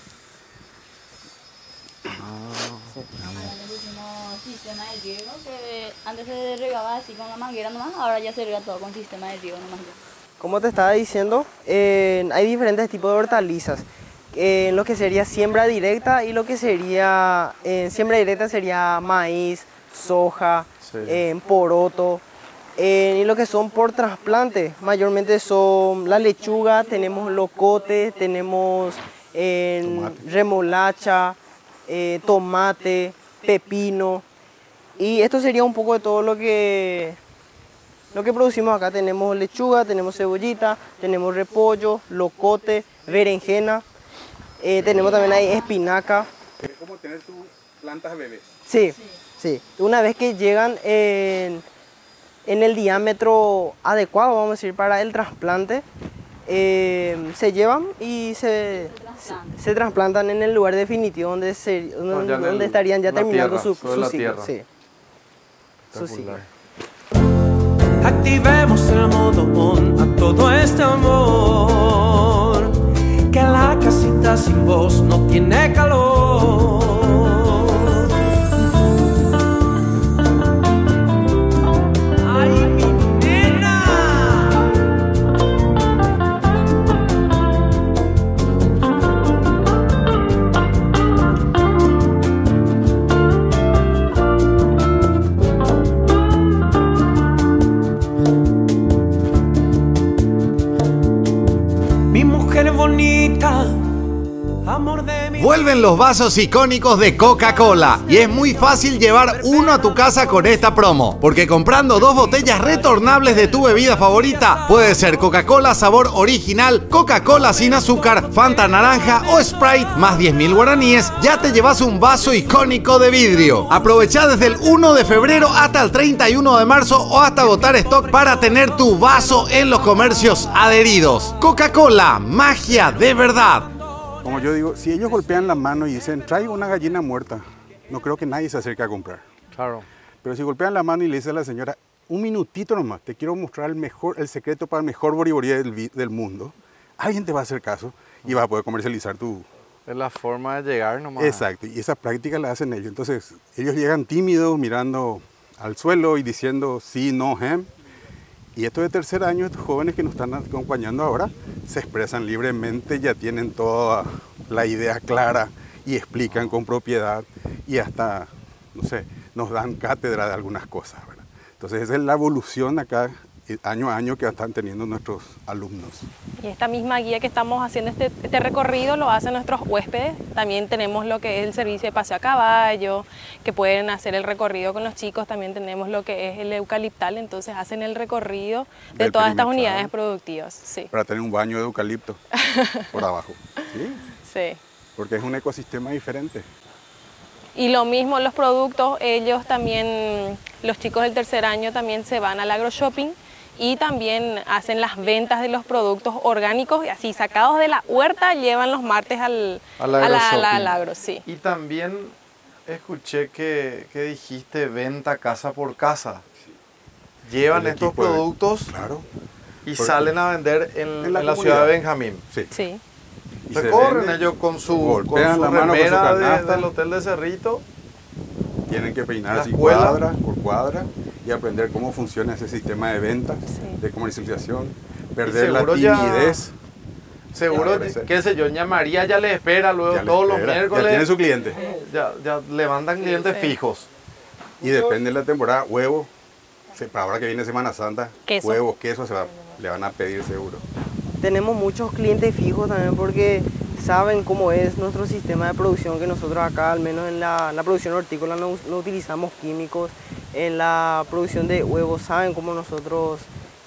Acá le pusimos sistema de riego, que antes se regaba así con la manguera nomás, ahora ya se riega todo con sistema de riego nomás. Como te estaba diciendo, hay diferentes tipos de hortalizas. Lo que sería siembra directa y lo que sería siembra directa sería maíz, soja, Sí. poroto. Y lo que son por trasplante, mayormente son la lechuga, tenemos locote, tenemos remolacha, tomate, pepino. Y esto sería un poco de todo lo que producimos acá. Tenemos lechuga, tenemos cebollita, tenemos repollo, locote, berenjena. Tenemos también ahí espinaca. Es como tener tus plantas bebés. Sí, sí. Una vez que llegan en el diámetro adecuado, vamos a decir, para el trasplante, se llevan y se trasplantan en el lugar definitivo donde, donde estarían ya terminando su ciclo. Sí. Su ciclo. Activemos el modo on a todo este amor, que la casita sin voz no tiene calor. Ay, mi nena. Mi mujer bonita, amor de mi... Vuelven los vasos icónicos de Coca-Cola y es muy fácil llevar uno a tu casa con esta promo, porque comprando 2 botellas retornables de tu bebida favorita, puede ser Coca-Cola sabor original, Coca-Cola sin azúcar, Fanta naranja o Sprite más 10.000 guaraníes, ya te llevas un vaso icónico de vidrio. Aprovecha desde el 1 de febrero hasta el 31 de marzo o hasta agotar stock para tener tu vaso en los comercios adheridos. Coca-Cola, magia de verdad. Como yo digo, si ellos golpean la mano y dicen, traigo una gallina muerta, no creo que nadie se acerque a comprar. Claro. Pero si golpean la mano y le dicen a la señora, un minutito nomás, te quiero mostrar el secreto para el mejor boriborí del mundo, alguien te va a hacer caso y vas a poder comercializar tu... Es la forma de llegar nomás. Exacto, y esa práctica la hacen ellos. Entonces, ellos llegan tímidos, mirando al suelo y diciendo sí, no, Y estos de tercer año, estos jóvenes que nos están acompañando ahora, se expresan libremente, ya tienen toda la idea clara y explican con propiedad y hasta, no sé, nos dan cátedra de algunas cosas, ¿verdad? Entonces esa es la evolución acá, año a año, que están teniendo nuestros alumnos. Y esta misma guía que estamos haciendo, este recorrido, lo hacen nuestros huéspedes. También tenemos lo que es el servicio de paseo a caballo, que pueden hacer el recorrido con los chicos. También tenemos lo que es el eucaliptal, entonces hacen el recorrido de Del todas estas perimetral. unidades productivas. Sí. Para tener un baño de eucalipto por abajo. ¿Sí? Sí. Porque es un ecosistema diferente. Y lo mismo los productos, ellos también, los chicos del tercer año también se van al agroshopping y también hacen las ventas de los productos orgánicos, y así sacados de la huerta, llevan los martes al agro, sí. Y también escuché que dijiste venta casa por casa. Llevan El estos equipo de- productos Claro. y Porque- salen a vender en la comunidad. ciudad de Benjamín. Sí. Sí. Y se Recorren vende, ellos con su golpean la mano con su remera canasta. del Hotel de Cerrito. Tienen que peinar La así escuela. cuadra por cuadra y aprender cómo funciona ese sistema de ventas, Sí. de comercialización, Y perder la seguro ya- timidez. Seguro, qué sé yo, Ña María ya le espera luego Ya le todos los espera, miércoles. ya tiene su cliente. Ya levantan clientes fijos. Y depende de la temporada, huevo, para ahora que viene Semana Santa, Queso. huevos, queso, le van a pedir seguro. Tenemos muchos clientes fijos también porque saben cómo es nuestro sistema de producción, que nosotros acá, al menos en la producción hortícola, no utilizamos químicos. En la producción de huevos saben cómo nosotros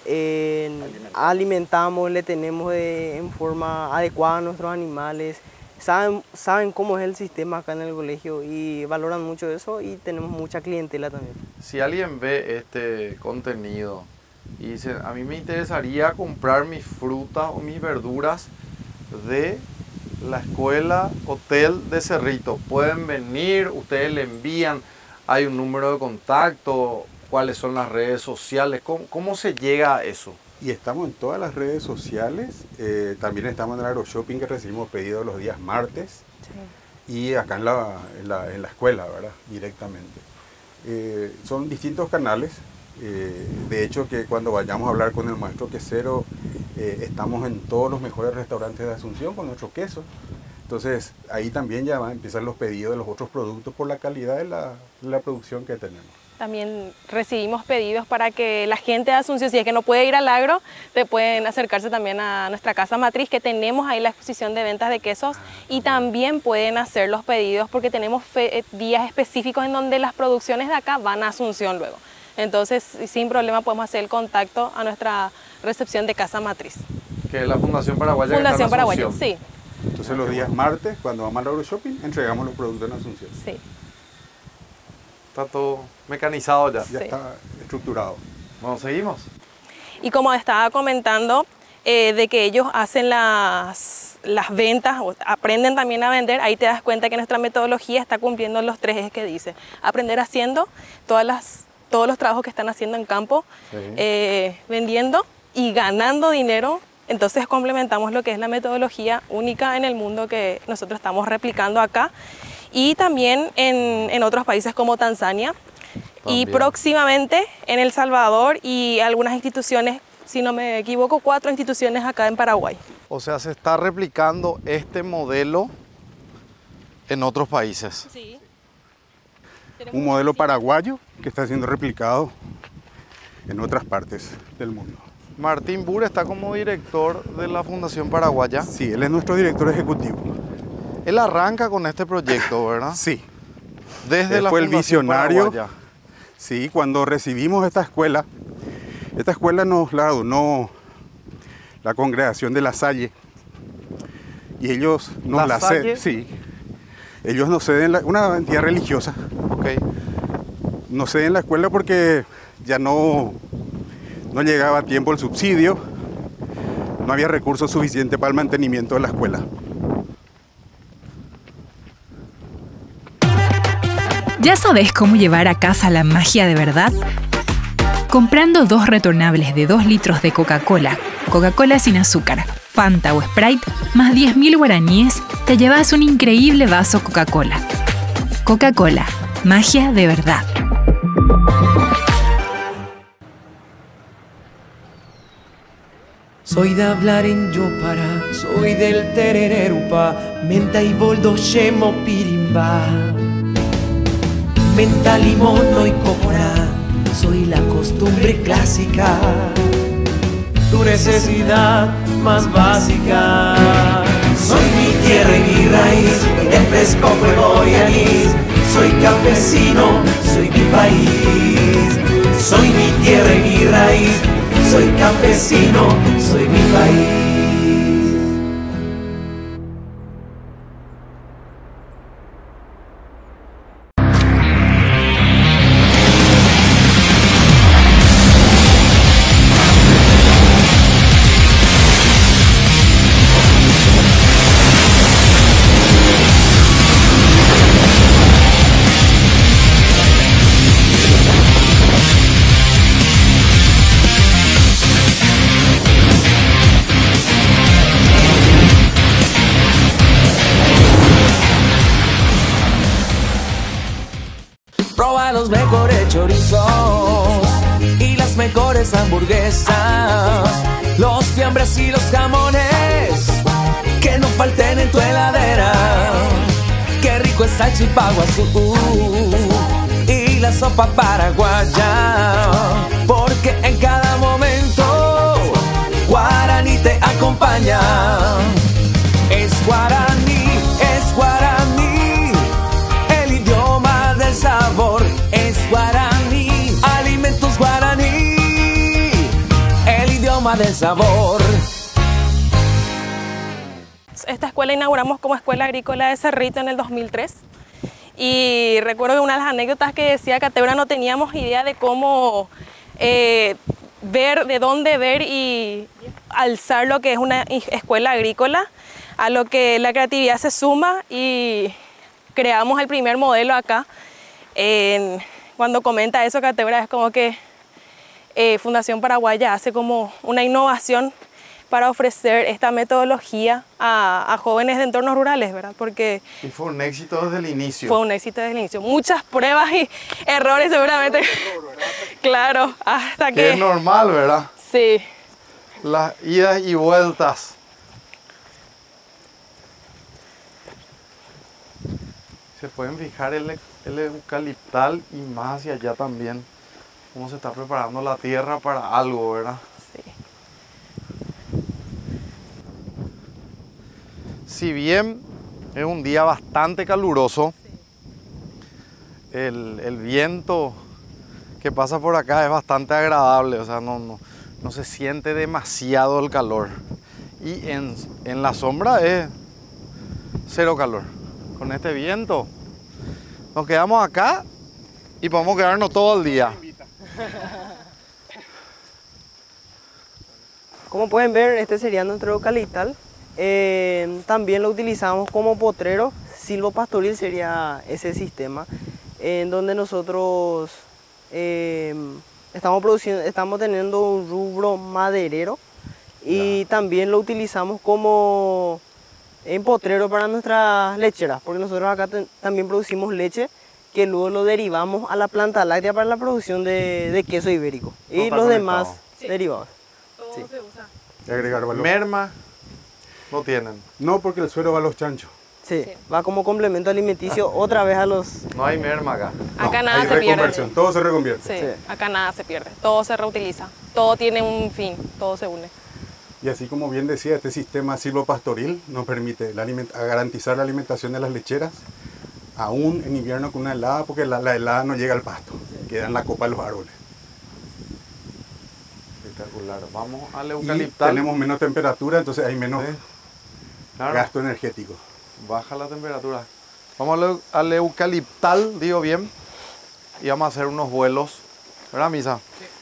alimentamos, le tenemos en forma adecuada a nuestros animales. Saben cómo es el sistema acá en el colegio y valoran mucho eso, y tenemos mucha clientela también. Si alguien ve este contenido y dice, a mí me interesaría comprar mis frutas o mis verduras de la escuela Hotel de Cerrito, pueden venir, ustedes le envían, hay un número de contacto, cuáles son las redes sociales, cómo se llega a eso. Y estamos en todas las redes sociales, también estamos en el AgroShopping, que recibimos pedidos los días martes, y acá en la escuela, ¿verdad? Directamente. Son distintos canales, de hecho que cuando vayamos a hablar con el maestro quesero, estamos en todos los mejores restaurantes de Asunción con nuestro queso. Entonces ahí también ya van a empezar los pedidos de los otros productos por la calidad de la producción que tenemos. También recibimos pedidos para que la gente de Asunción, si es que no puede ir al agro, te pueden acercarse también a nuestra casa matriz, que tenemos ahí la exposición de ventas de quesos, y también pueden hacer los pedidos porque tenemos días específicos en donde las producciones de acá van a Asunción luego. Entonces, sin problema podemos hacer el contacto a nuestra recepción de casa matriz. Que es la Fundación Paraguaya. Fundación Paraguaya, sí. Entonces los días martes, cuando vamos al AgroShopping, entregamos los productos en Asunción. Sí. Está todo mecanizado ya. Ya está estructurado. Bueno, seguimos. Y como estaba comentando, de que ellos hacen las ventas, o aprenden también a vender, ahí te das cuenta que nuestra metodología está cumpliendo los 3 ejes que dice. Aprender haciendo todos los trabajos que están haciendo en campo, vendiendo y ganando dinero. Entonces complementamos lo que es la metodología única en el mundo que nosotros estamos replicando acá. Y también en otros países como Tanzania, y próximamente en El Salvador y algunas instituciones, si no me equivoco, 4 instituciones acá en Paraguay. O sea, se está replicando este modelo en otros países. Sí. Un modelo paraguayo que está siendo replicado en otras partes del mundo. Martín Bur está como director de la Fundación Paraguaya. Sí, él es nuestro director ejecutivo. Él arranca con este proyecto, ¿verdad? Sí. Desde él la fue el Fundación visionario. Paraguaya. Sí, cuando recibimos esta escuela nos la donó la congregación de La Salle. Y ellos nos ¿La Salle? Sí. Ellos nos ceden, una entidad religiosa. Okay. Nos ceden la escuela porque ya no llegaba a tiempo el subsidio, no había recursos suficientes para el mantenimiento de la escuela. ¿Ya sabes cómo llevar a casa la magia de verdad? Comprando 2 retornables de 2 litros de Coca-Cola, Coca-Cola sin azúcar, Fanta o Sprite, más 10.000 guaraníes, te llevas un increíble vaso Coca-Cola. Coca-Cola, magia de verdad. Soy de hablar en Yopara, soy del terererupa, menta y boldo, yemo, pirimba. Menta, limón, no y cocora, soy la costumbre clásica, tu necesidad más básica. Soy mi tierra y mi raíz, el fresco, fuego y anís. Soy campesino, soy mi país. Soy mi tierra y mi raíz, soy campesino, soy mi país. Proba los mejores chorizos y las mejores hamburguesas, los fiambres y los jamones, que no falten en tu heladera. Qué rico es el chipaguazú y la sopa paraguaya, porque en cada momento Guaraní te acompaña. Es Guaraní, el idioma del sabor. Es Guaraní, alimentos Guaraní, el idioma del sabor. Esta escuela inauguramos como Escuela Agrícola de Cerrito en el 2003. Y recuerdo que una de las anécdotas que decía Cateura, no teníamos idea de cómo ver, de dónde ver y alzar lo que es una escuela agrícola, a lo que la creatividad se suma y creamos el primer modelo acá. Cuando comenta eso Cateura, es como que Fundación Paraguaya hace como una innovación para ofrecer esta metodología a jóvenes de entornos rurales, ¿verdad? Porque y fue un éxito desde el inicio. Fue un éxito desde el inicio. Muchas pruebas y errores seguramente. Claro, hasta que... es normal, ¿verdad? Sí. Las idas y vueltas. Se pueden fijar el eucaliptal y más hacia allá también. Cómo se está preparando la tierra para algo, ¿verdad? Sí. Si bien es un día bastante caluroso, el viento que pasa por acá es bastante agradable, o sea, no se siente demasiado el calor. Y en la sombra es cero calor. Con este viento nos quedamos acá y podemos quedarnos todo el día. Como pueden ver, este sería nuestro eucaliptal. También lo utilizamos como potrero. Silvopastoril sería ese sistema en donde nosotros estamos teniendo un rubro maderero y también lo utilizamos como en potrero para nuestras lecheras, porque nosotros acá también producimos leche que luego lo derivamos a la planta láctea para la producción de queso ibérico y los demás derivados. Todo Sí. se usa. Y agregar valor. Merma no tienen. No, porque el suero va a los chanchos. Sí, va como complemento alimenticio otra vez a los... No hay merma acá. Acá No, nada hay se pierde. reconversión, todo se reconvierte. Sí, Sí. acá nada se pierde, todo se reutiliza, todo tiene un fin, todo se une. Y así como bien decía, este sistema silvopastoril nos permite garantizar la alimentación de las lecheras, aún en invierno con una helada, porque la helada no llega al pasto, queda en la copa de los árboles. Espectacular. Vamos al Y eucaliptal. tenemos menos temperatura, entonces hay menos Sí, claro. gasto energético. Baja la temperatura. Vamos al eucaliptal, digo bien. Y vamos a hacer unos vuelos. ¿Verdad, Misa?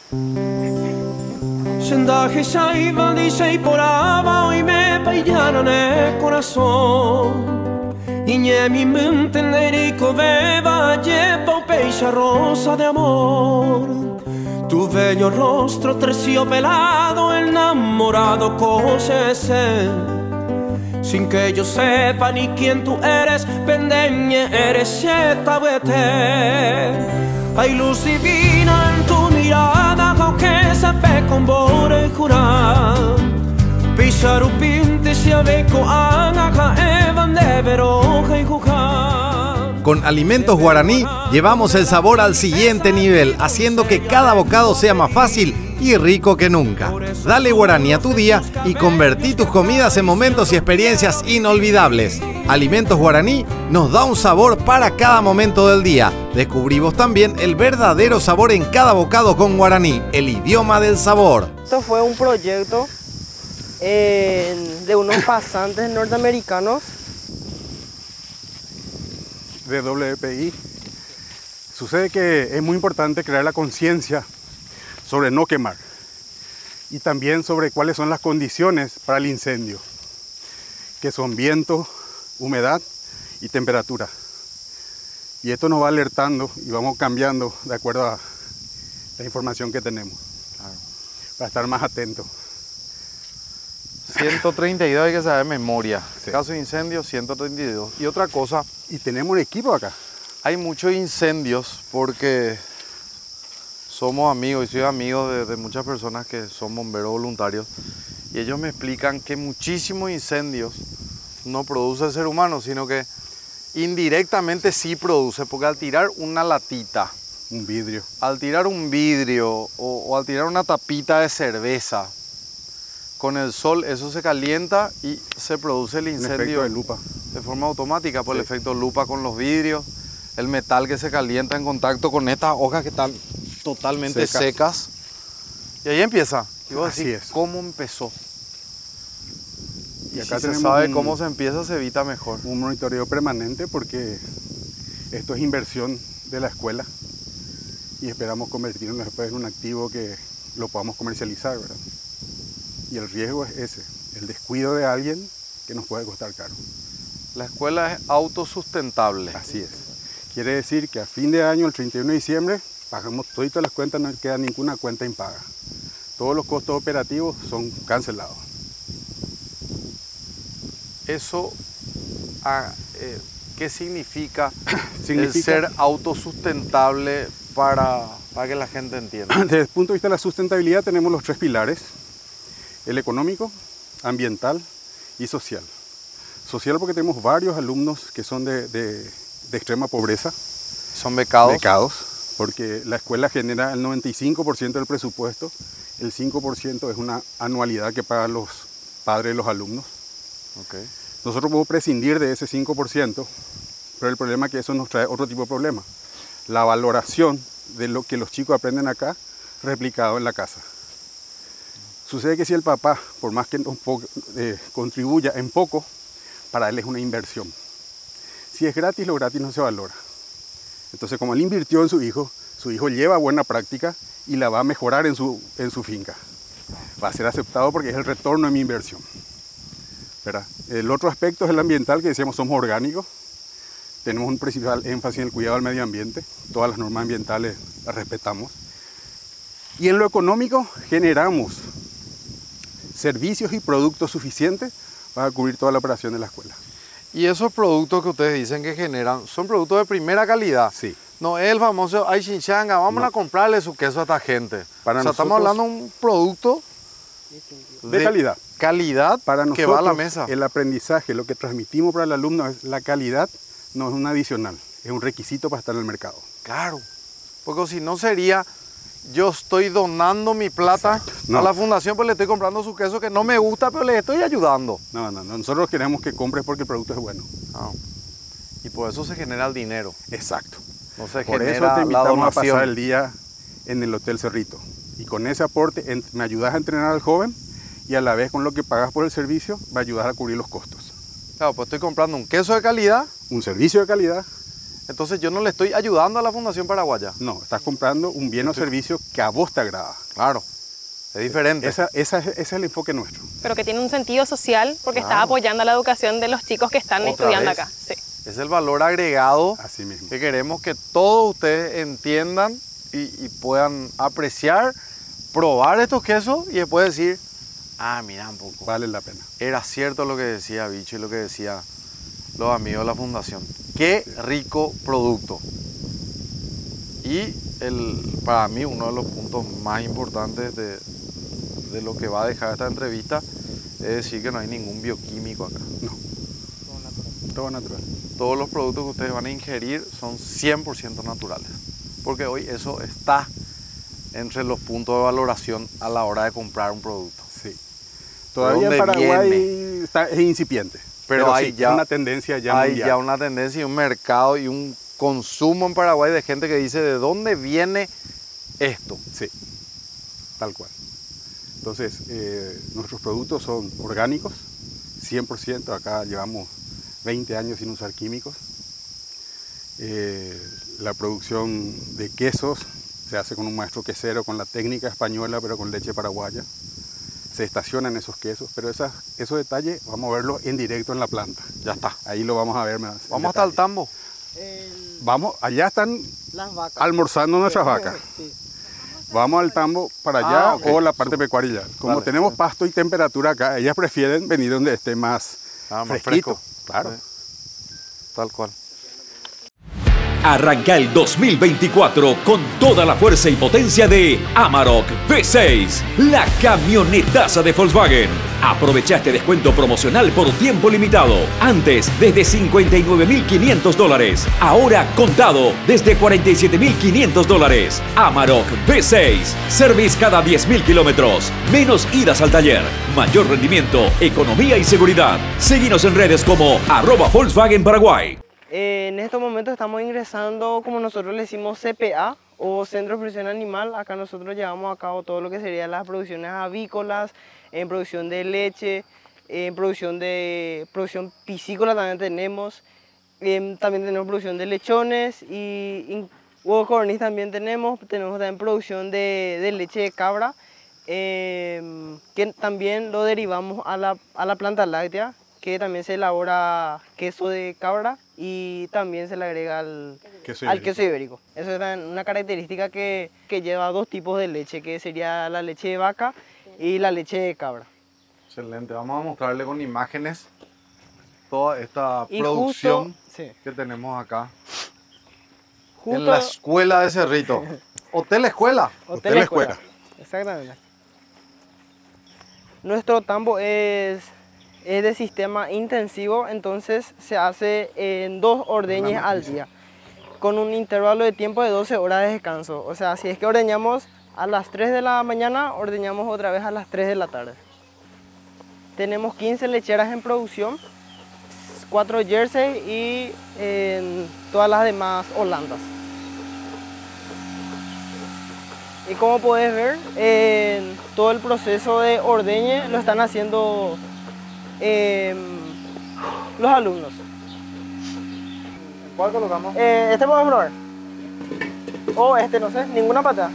Scendaje saiva di sei porava i me pagliano nel corazon. Ignemi mente neri coveva lleva un pesce rosa de amor. Tu bello rostro tresillo pelado enamorado cose sé. Sin que yo sepa ni quién tú eres, pendeñe eres esta vete. Hay luz divina en tu mirada, aunque se ve con bore y jurar. Pisaru pinte si aveco anga evan de veroja y jugar. Con Alimentos Guaraní llevamos el sabor al siguiente nivel, haciendo que cada bocado sea más fácil y rico que nunca. Dale Guaraní a tu día y convertí tus comidas en momentos y experiencias inolvidables. Alimentos Guaraní nos da un sabor para cada momento del día. Descubrimos también el verdadero sabor en cada bocado con Guaraní, el idioma del sabor. Esto fue un proyecto de unos pasantes norteamericanos. De WPI. Sucede que es muy importante crear la conciencia sobre no quemar y también sobre cuáles son las condiciones para el incendio, que son viento, humedad y temperatura. Y esto nos va alertando y vamos cambiando de acuerdo a la información que tenemos, para estar más atentos. 132 hay que saber de memoria. Sí. Caso de incendio, 132. Y otra cosa, Y tenemos un equipo acá. hay muchos incendios porque somos amigos y soy amigo de muchas personas que son bomberos voluntarios. Y ellos me explican que muchísimos incendios no produce el ser humano, sino que indirectamente sí produce, porque al tirar una latita, Un vidrio. al tirar un vidrio o al tirar una tapita de cerveza, con el sol eso se calienta y se produce el Un incendio efecto de lupa. de forma automática por el Sí. efecto lupa con los vidrios, el metal que se calienta en contacto con estas hojas que están totalmente secas. Y ahí empieza. Y vos Así decís, es. ¿cómo empezó? Y acá si se tenemos sabe un- cómo se empieza, se evita mejor. Un monitoreo permanente porque esto es inversión de la escuela y esperamos convertirlo después en un activo que lo podamos comercializar, ¿verdad? Y el riesgo es ese, el descuido de alguien que nos puede costar caro. La escuela es autosustentable. Así es. Quiere decir que a fin de año, el 31 de diciembre, pagamos todas las cuentas, no queda ninguna cuenta impaga. Todos los costos operativos son cancelados. Eso, ¿qué significa, el Significa- ser autosustentable para que la gente entienda? Desde el punto de vista de la sustentabilidad tenemos los tres pilares: el económico, ambiental y social. Social porque tenemos varios alumnos que son de extrema pobreza. Son becados. Becados, porque la escuela genera el 95% del presupuesto, el 5% es una anualidad que pagan los padres de los alumnos. Okay. Nosotros podemos prescindir de ese 5%, pero el problema es que eso nos trae otro tipo de problema. La valoración de lo que los chicos aprenden acá, replicado en la casa. Sucede que si el papá, por más que contribuya en poco, para él es una inversión. Si es gratis, lo gratis no se valora. Entonces, como él invirtió en su hijo lleva buena práctica y la va a mejorar en su finca. Va a ser aceptado porque es el retorno de mi inversión, ¿verdad? El otro aspecto es el ambiental, que decíamos somos orgánicos. Tenemos un principal énfasis en el cuidado del medio ambiente. Todas las normas ambientales las respetamos. Y en lo económico generamos servicios y productos suficientes para cubrir toda la operación de la escuela. Y esos productos que ustedes dicen que generan, son productos de primera calidad. Sí. No es el famoso, ay chinchanga, vamos No. a comprarle su queso a esta gente. Para o sea, estamos nosotros- hablando de un producto De calidad. Calidad Para que nosotros, va a la mesa. el aprendizaje, lo que transmitimos para el alumno es la calidad, no es un adicional, es un requisito para estar en el mercado. Claro, porque si no sería, yo estoy donando mi plata No. a la fundación, pues le estoy comprando su queso que no me gusta, pero le estoy ayudando. No, nosotros queremos que compres porque el producto es bueno. Ah. Y por eso se genera el dinero. Exacto. No se Por genera eso te la invitamos a donación. pasar el día en el Hotel Cerrito. Y con ese aporte me ayudas a entrenar al joven y a la vez con lo que pagas por el servicio va a ayudar a cubrir los costos. Claro, pues estoy comprando un queso de calidad, Un servicio de calidad, entonces yo no le estoy ayudando a la Fundación Paraguaya. no, estás comprando un bien o servicio que a vos te agrada. Claro, es diferente. Ese es el enfoque nuestro. Pero que tiene un sentido social porque está Claro. apoyando la educación de los chicos que están Otra estudiando vez. acá. Sí. Es el valor agregado Así mismo. que queremos que todos ustedes entiendan y puedan apreciar, probar estos quesos y después decir, ah, mira un poco, Vale la pena. era cierto lo que decía Bicho y lo que decía los amigos de la fundación. Qué rico producto. Y para mí uno de los puntos más importantes de lo que va a dejar esta entrevista es decir que no hay ningún bioquímico acá. No. Todo natural. Todos los productos que ustedes van a ingerir son 100% naturales. Porque hoy eso está entre los puntos de valoración a la hora de comprar un producto. Sí. Todavía en dónde Paraguay es incipiente. Pero hay sí, ya es una tendencia ya hay mundial. ya una tendencia y un mercado y un consumo en Paraguay de gente que dice, ¿de dónde viene esto? Sí, tal cual. Entonces, nuestros productos son orgánicos, 100%. Acá llevamos 20 años sin usar químicos. La producción de quesos se hace con un maestro quesero, con la técnica española, pero con leche paraguaya. Se estacionan esos quesos, pero esos detalles vamos a verlos en directo en la planta. Ya está. Ahí lo vamos a ver más. en Vamos hasta el detalle. tambo. Vamos, allá están Las vacas. almorzando nuestras vacas. Sí. Vamos al tambo para allá ok. o la parte pecuaria. Como Vale. tenemos pasto y temperatura acá, ellas prefieren venir donde esté más Más fresquito. fresco. Claro. Sí. Tal cual. Arranca el 2024 con toda la fuerza y potencia de Amarok V6, la camionetaza de Volkswagen. Aprovecha este descuento promocional por tiempo limitado. Antes, desde $59.500. Ahora, contado, desde $47.500. Amarok V6. Service cada 10.000 kilómetros. Menos idas al taller. Mayor rendimiento, economía y seguridad. Seguinos en redes como @Volkswagen Paraguay. En estos momentos estamos ingresando, como nosotros le decimos, CPA o Centro de Producción Animal. Acá nosotros llevamos a cabo todo lo que serían las producciones avícolas, en producción de leche, en producción piscícola también tenemos. También tenemos producción de lechones y huevos codorniz también tenemos. Tenemos también producción de leche de cabra, que también lo derivamos a la planta láctea, que también se elabora queso de cabra y también se le agrega al queso ibérico. Eso es una característica que lleva dos tipos de leche, que sería la leche de vaca y la leche de cabra. Excelente, vamos a mostrarle con imágenes toda esta producción que tenemos acá. En la escuela de Cerrito. Hotel Escuela. Hotel Escuela. Exactamente. Nuestro tambo es de sistema intensivo, entonces se hace en 2 ordeñes al día, con un intervalo de tiempo de 12 horas de descanso. O sea, si es que ordeñamos a las 3 de la mañana, ordeñamos otra vez a las 3 de la tarde. Tenemos 15 lecheras en producción, 4 Jersey y todas las demás Holandas. Y como puedes ver, todo el proceso de ordeñe lo están haciendo los alumnos. ¿Cuál colocamos? Este podemos probar. O este, no sé, ninguna pata.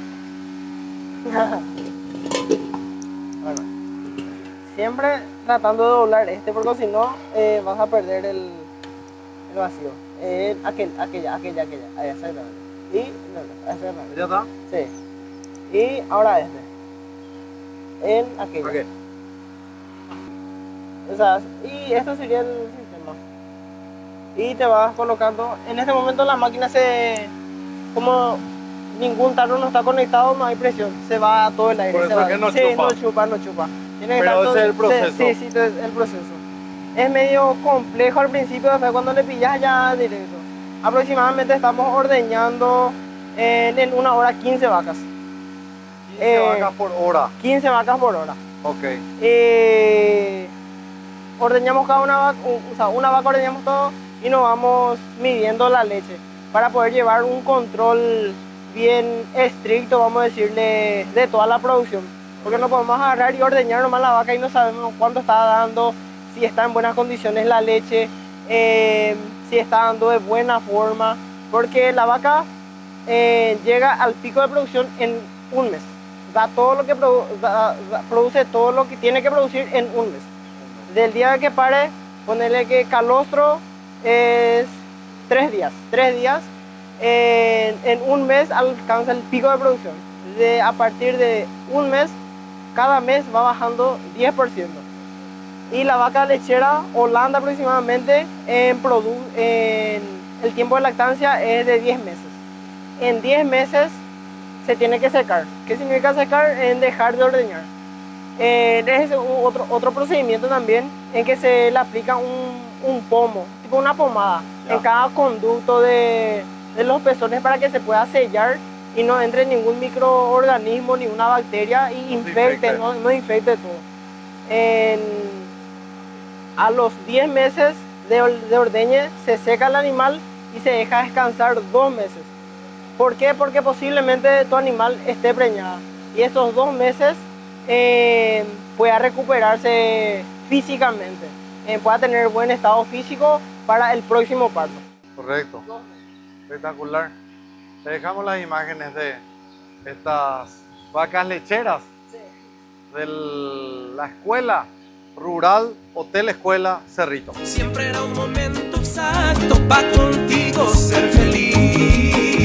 Bueno, siempre tratando de doblar este, porque si no vas a perder el vacío. Aquella. Ahí, exactamente. Y exactamente. ¿Ya está? Sí. Y ahora este. En aquella. Okay. O sea, y esto sería el sistema. Y te vas colocando. En este momento la máquina como ningún tarro no está conectado, no hay presión. Se va todo el aire. Por eso es que no chupa. No chupa. Pero ese es el proceso. Sí, es el proceso. Es medio complejo al principio, después cuando le pillas ya directo. Aproximadamente estamos ordeñando en 1 hora 15 vacas. 15 vacas por hora. 15 vacas por hora. Ok. Ordeñamos cada una vaca ordeñamos todo y nos vamos midiendo la leche para poder llevar un control bien estricto, vamos a decirle, de toda la producción. Porque no podemos agarrar y ordeñar nomás la vaca y no sabemos cuánto está dando, si está en buenas condiciones la leche, si está dando de buena forma, porque la vaca llega al pico de producción en 1 mes. Da todo lo que produce todo lo que tiene que producir en 1 mes. Del día que pare, ponerle que calostro es 3 días. 3 días, en 1 mes alcanza el pico de producción. A partir de 1 mes, cada mes va bajando 10%. Y la vaca lechera Holanda aproximadamente en el tiempo de lactancia es de 10 meses. En 10 meses se tiene que secar. ¿Qué significa secar? En dejar de ordeñar. Es otro procedimiento también en que se le aplica un pomo, tipo una pomada, en cada conducto de los pezones para que se pueda sellar y no entre ningún microorganismo, ninguna bacteria y no infecte todo. A los 10 meses de ordeñe se seca el animal y se deja descansar 2 meses. ¿Por qué? Porque posiblemente tu animal esté preñada y esos 2 meses pueda recuperarse físicamente, pueda tener buen estado físico para el próximo parto. Correcto, espectacular. Te dejamos las imágenes de estas vacas lecheras de la escuela rural Hotel Escuela Cerrito. Siempre era un momento exacto para contigo ser feliz.